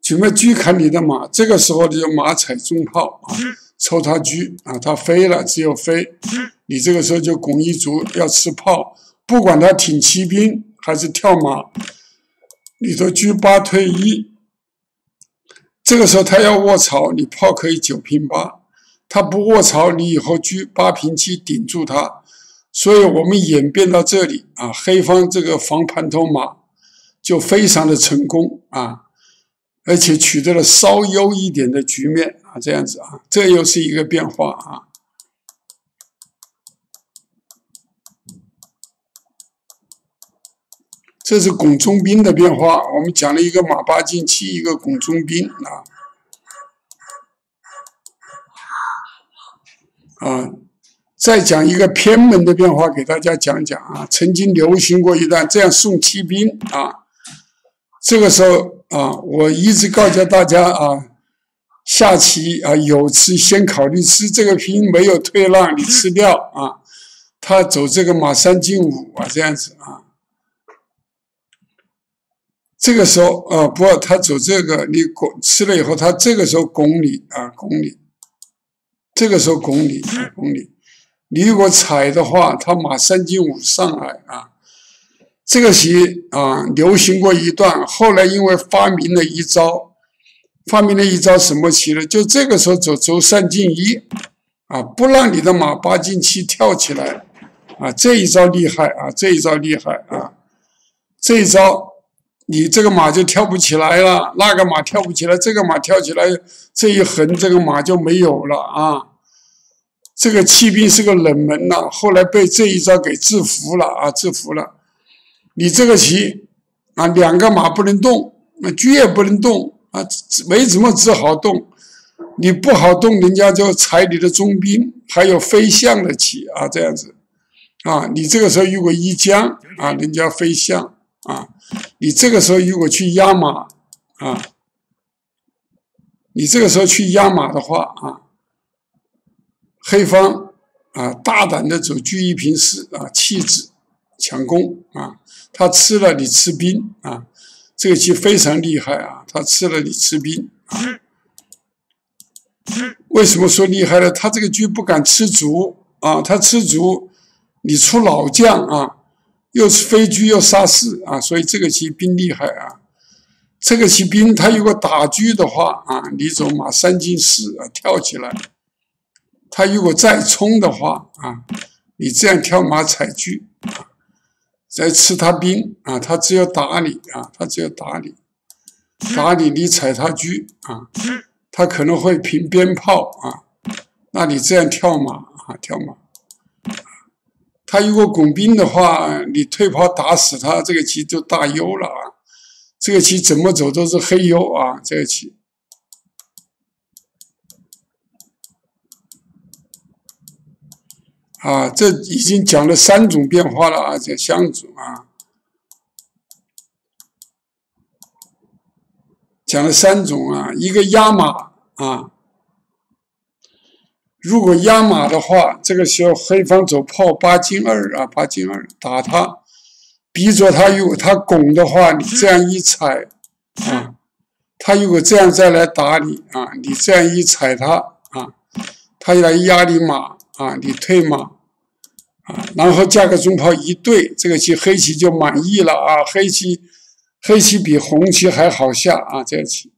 准备车砍你的马，这个时候你就马踩中炮啊，抽他车啊，他飞了，只有飞，你这个时候就拱一卒要吃炮，不管他挺骑兵还是跳马，你都车八退一。这个时候他要卧槽，你炮可以九平八，他不卧槽，你以后车八平七顶住他。所以我们演变到这里啊，黑方这个防盘头马就非常的成功啊。而且取得了稍优一点的局面啊，这样子啊，这又是一个变化啊。这是拱中兵的变化，我们讲了一个马八进七，一个拱中兵啊。啊，再讲一个偏门的变化给大家讲讲啊，曾经流行过一段这样送骑兵啊，这个时候。啊，我一直告诫大家啊，下棋啊有吃先考虑吃，这个兵没有退让，你吃掉啊。他走这个马三进五啊，这样子啊。这个时候啊，不，他走这个，你拱吃了以后，他这个时候拱你啊，拱你。这个时候拱你，拱你。你如果踩的话，他马三进五上来啊。这个棋啊，流行过一段，后来因为发明了一招，发明了一招什么棋呢？就这个时候走轴三进一，啊，不让你的马八进七跳起来，啊，这一招厉害啊，这一招厉害啊，这一招你这个马就跳不起来了，那个马跳不起来，这个马跳起来，这一横这个马就没有了啊。这个骑兵是个冷门呐、啊，后来被这一招给制服了啊，制服了。你这个棋啊，两个马不能动，那车也不能动啊，没什么只好动。你不好动，人家就踩你的中兵，还有飞象的棋啊，这样子啊。你这个时候如果一将啊，人家飞象啊。你这个时候如果去压马啊，你这个时候去压马的话啊，黑方啊大胆的走车一平四啊，弃子抢攻啊。他吃了你吃兵啊，这个棋非常厉害啊！他吃了你吃兵啊。为什么说厉害呢？他这个车不敢吃卒啊，他吃卒，你出老将啊，又是飞车又杀士啊，所以这个棋兵厉害啊。这个棋兵他如果打车的话啊，你走马三进四啊，跳起来。他如果再冲的话啊，你这样跳马踩车啊。再吃他兵啊，他只有打你啊，他只有打你，打你你踩他车啊，他可能会凭鞭炮啊，那你这样跳马啊，跳马，他如果拱兵的话，你退炮打死他，这个棋就大优了啊，这个棋怎么走都是黑优啊，这个棋。啊，这已经讲了三种变化了啊，这相组啊，讲了三种啊，一个压马啊，如果压马的话，这个时候黑方走炮八进二啊，八进二打他，逼着他，如果他拱的话，你这样一踩啊，他如果这样再来打你啊，你这样一踩他啊，他来压你马。啊，你退马，啊，然后加个中炮一对，这个棋黑棋就满意了啊，黑棋，黑棋比红棋还好下啊，这个棋。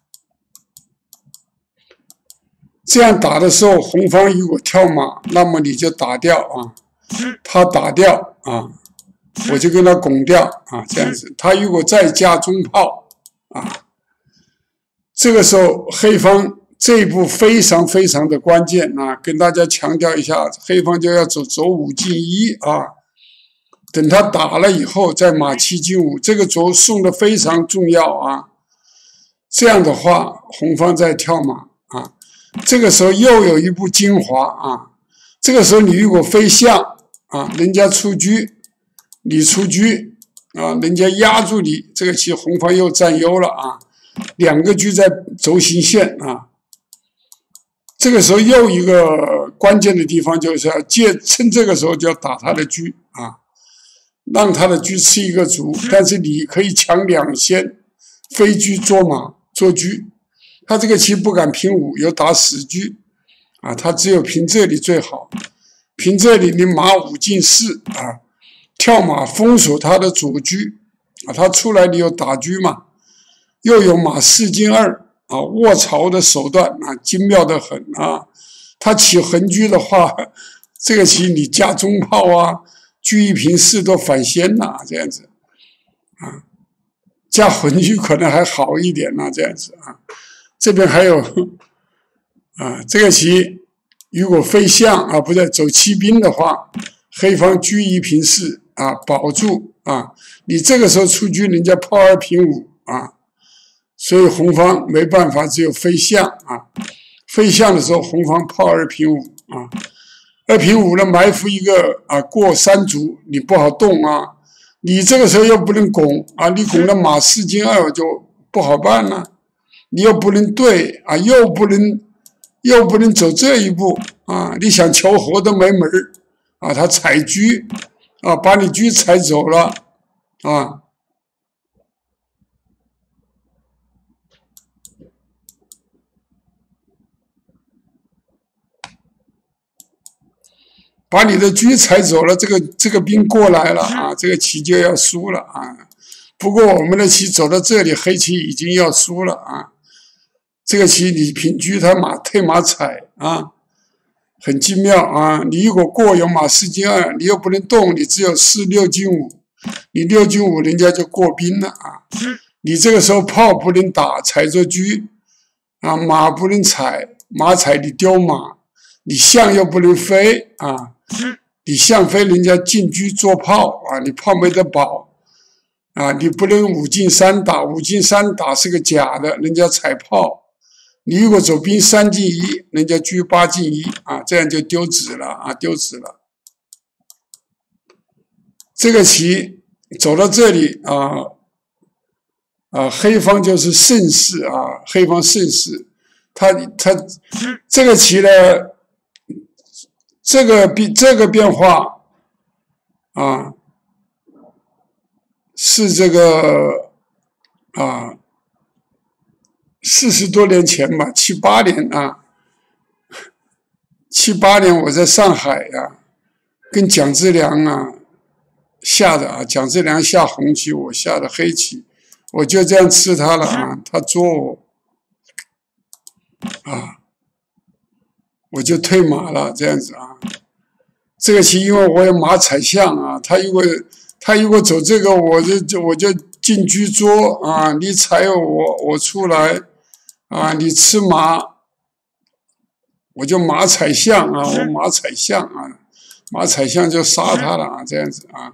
这样打的时候，红方如果跳马，那么你就打掉啊，他打掉啊，我就跟他拱掉啊，这样子。他如果再加中炮啊，这个时候黑方。这一步非常非常的关键啊，跟大家强调一下，黑方就要走走五进一啊，等他打了以后再马七进五，这个轴送的非常重要啊。这样的话，红方再跳马啊，这个时候又有一步精华啊。这个时候你如果飞象啊，人家出车，你出车啊，人家压住你，这个棋红方又占优了啊，两个车在轴心线啊。这个时候又一个关键的地方就是要借趁这个时候就要打他的车啊，让他的车吃一个卒，但是你可以抢两先，飞车捉马， 做车，他这个棋不敢平五，有打死车啊，他只有平这里最好。平这里你马五进四啊，跳马封锁他的左车啊，他出来你有打车嘛，又有马四进二啊，卧槽的手段啊，精妙得很啊。他起横车的话，这个棋你加中炮啊，车一平四都反先呐、啊，这样子啊，加横车可能还好一点呐、啊，这样子啊。这边还有啊，这个棋。如果飞象啊，不是走骑兵的话，黑方车一平四啊，保住啊。你这个时候出车，人家炮二平五啊，所以红方没办法，只有飞象啊。飞象的时候，红方炮二平五啊，二平五呢埋伏一个啊，过三卒，你不好动啊。你这个时候又不能拱啊，你拱了马四进二就不好办了、啊。你又不能对啊，又不能。又不能走这一步啊！你想求和都没门儿啊！他踩车啊，把你车踩走了啊！把你的车踩走了，这个这个兵过来了啊！这个棋就要输了啊！不过我们的棋走到这里，黑棋已经要输了啊！这个棋你平车，他马退马踩啊，很精妙啊！你如果过有马四进二，你又不能动，你只有四六进五，你六进五人家就过兵了啊！你这个时候炮不能打，踩着车啊，马不能踩，马踩你丢马，你象又不能飞啊，你象飞人家进车做炮啊，你炮没得保。啊，你不能五进三打，五进三打是个假的，人家踩炮。你如果走兵三进一，人家车八进一啊，这样就丢子了啊，丢子了。这个棋走到这里啊啊，黑方就是胜势啊，黑方胜势。他他这个棋呢，这个变这个变化啊，是这个啊。四十多年前吧，七八年啊，七八年我在上海呀、啊，跟蒋志良啊下的啊，蒋志良下红棋，我下的黑棋，我就这样吃他了啊，他捉我啊，我就退马了，这样子啊。这个棋因为我有马踩象啊，他如果他如果走这个，我就就我就进车捉啊，你踩我，我出来。啊，你吃马，我就马踩象啊，我马踩象啊，马踩象就杀他了啊，这样子啊。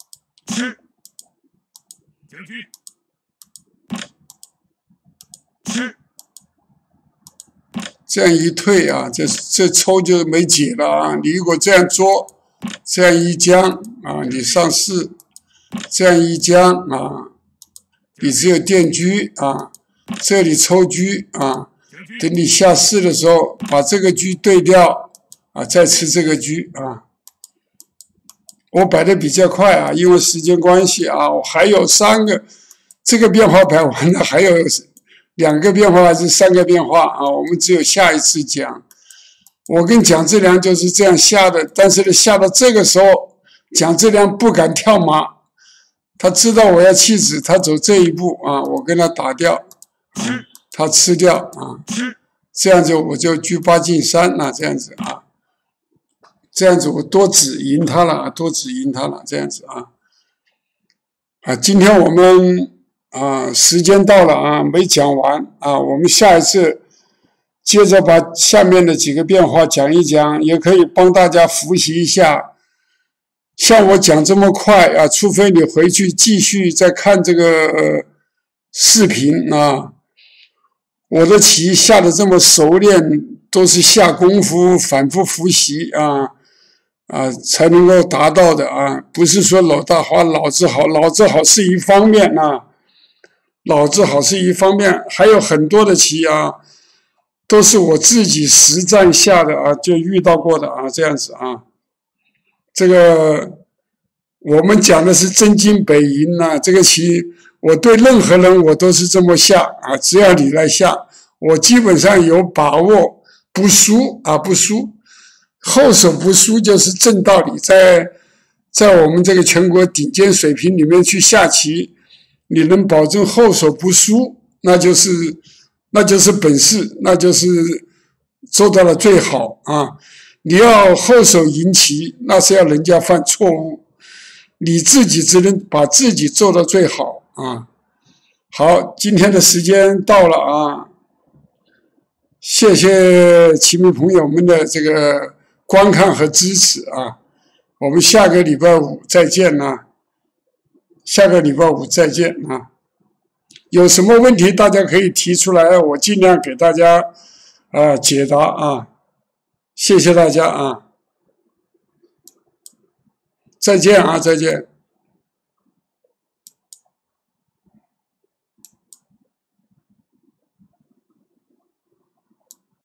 这样一退啊，这这抽就没解了啊！你如果这样捉，这样一将啊，你上四，这样一将啊，你只有垫车啊。这里抽车啊，等你下四的时候，把这个车对掉啊，再吃这个车啊。我摆的比较快啊，因为时间关系啊，我还有三个，这个变化摆完了，还有两个变化还是三个变化啊？我们只有下一次讲。我跟蒋志良就是这样下的，但是呢，下到这个时候，蒋志良不敢跳马，他知道我要弃子，他走这一步啊，我跟他打掉。啊、他吃掉啊，这样子我就车八进三啊，这样子啊，这样子我多子赢他了，多子赢他了，这样子啊，啊，今天我们啊时间到了啊，没讲完啊，我们下一次接着把下面的几个变化讲一讲，也可以帮大家复习一下。像我讲这么快啊，除非你回去继续再看这个、呃、视频啊。我的棋下的这么熟练，都是下功夫、反复复习啊啊才能够达到的啊！不是说老大好、脑子好，脑子好是一方面啊，脑子好是一方面，还有很多的棋啊，都是我自己实战下的啊，就遇到过的啊，这样子啊。这个我们讲的是真金北银呐、啊，这个棋我对任何人我都是这么下啊，只要你来下，我基本上有把握不输啊，不输。后手不输就是正道理，在在我们这个全国顶尖水平里面去下棋，你能保证后手不输，那就是那就是本事，那就是做到了最好啊。你要后手赢棋，那是要人家犯错误，你自己只能把自己做到最好啊。好，今天的时间到了啊，谢谢棋迷朋友们的这个观看和支持啊，我们下个礼拜五再见啊，下个礼拜五再见啊。有什么问题大家可以提出来，我尽量给大家啊解答啊。谢谢大家啊，再见啊，再见。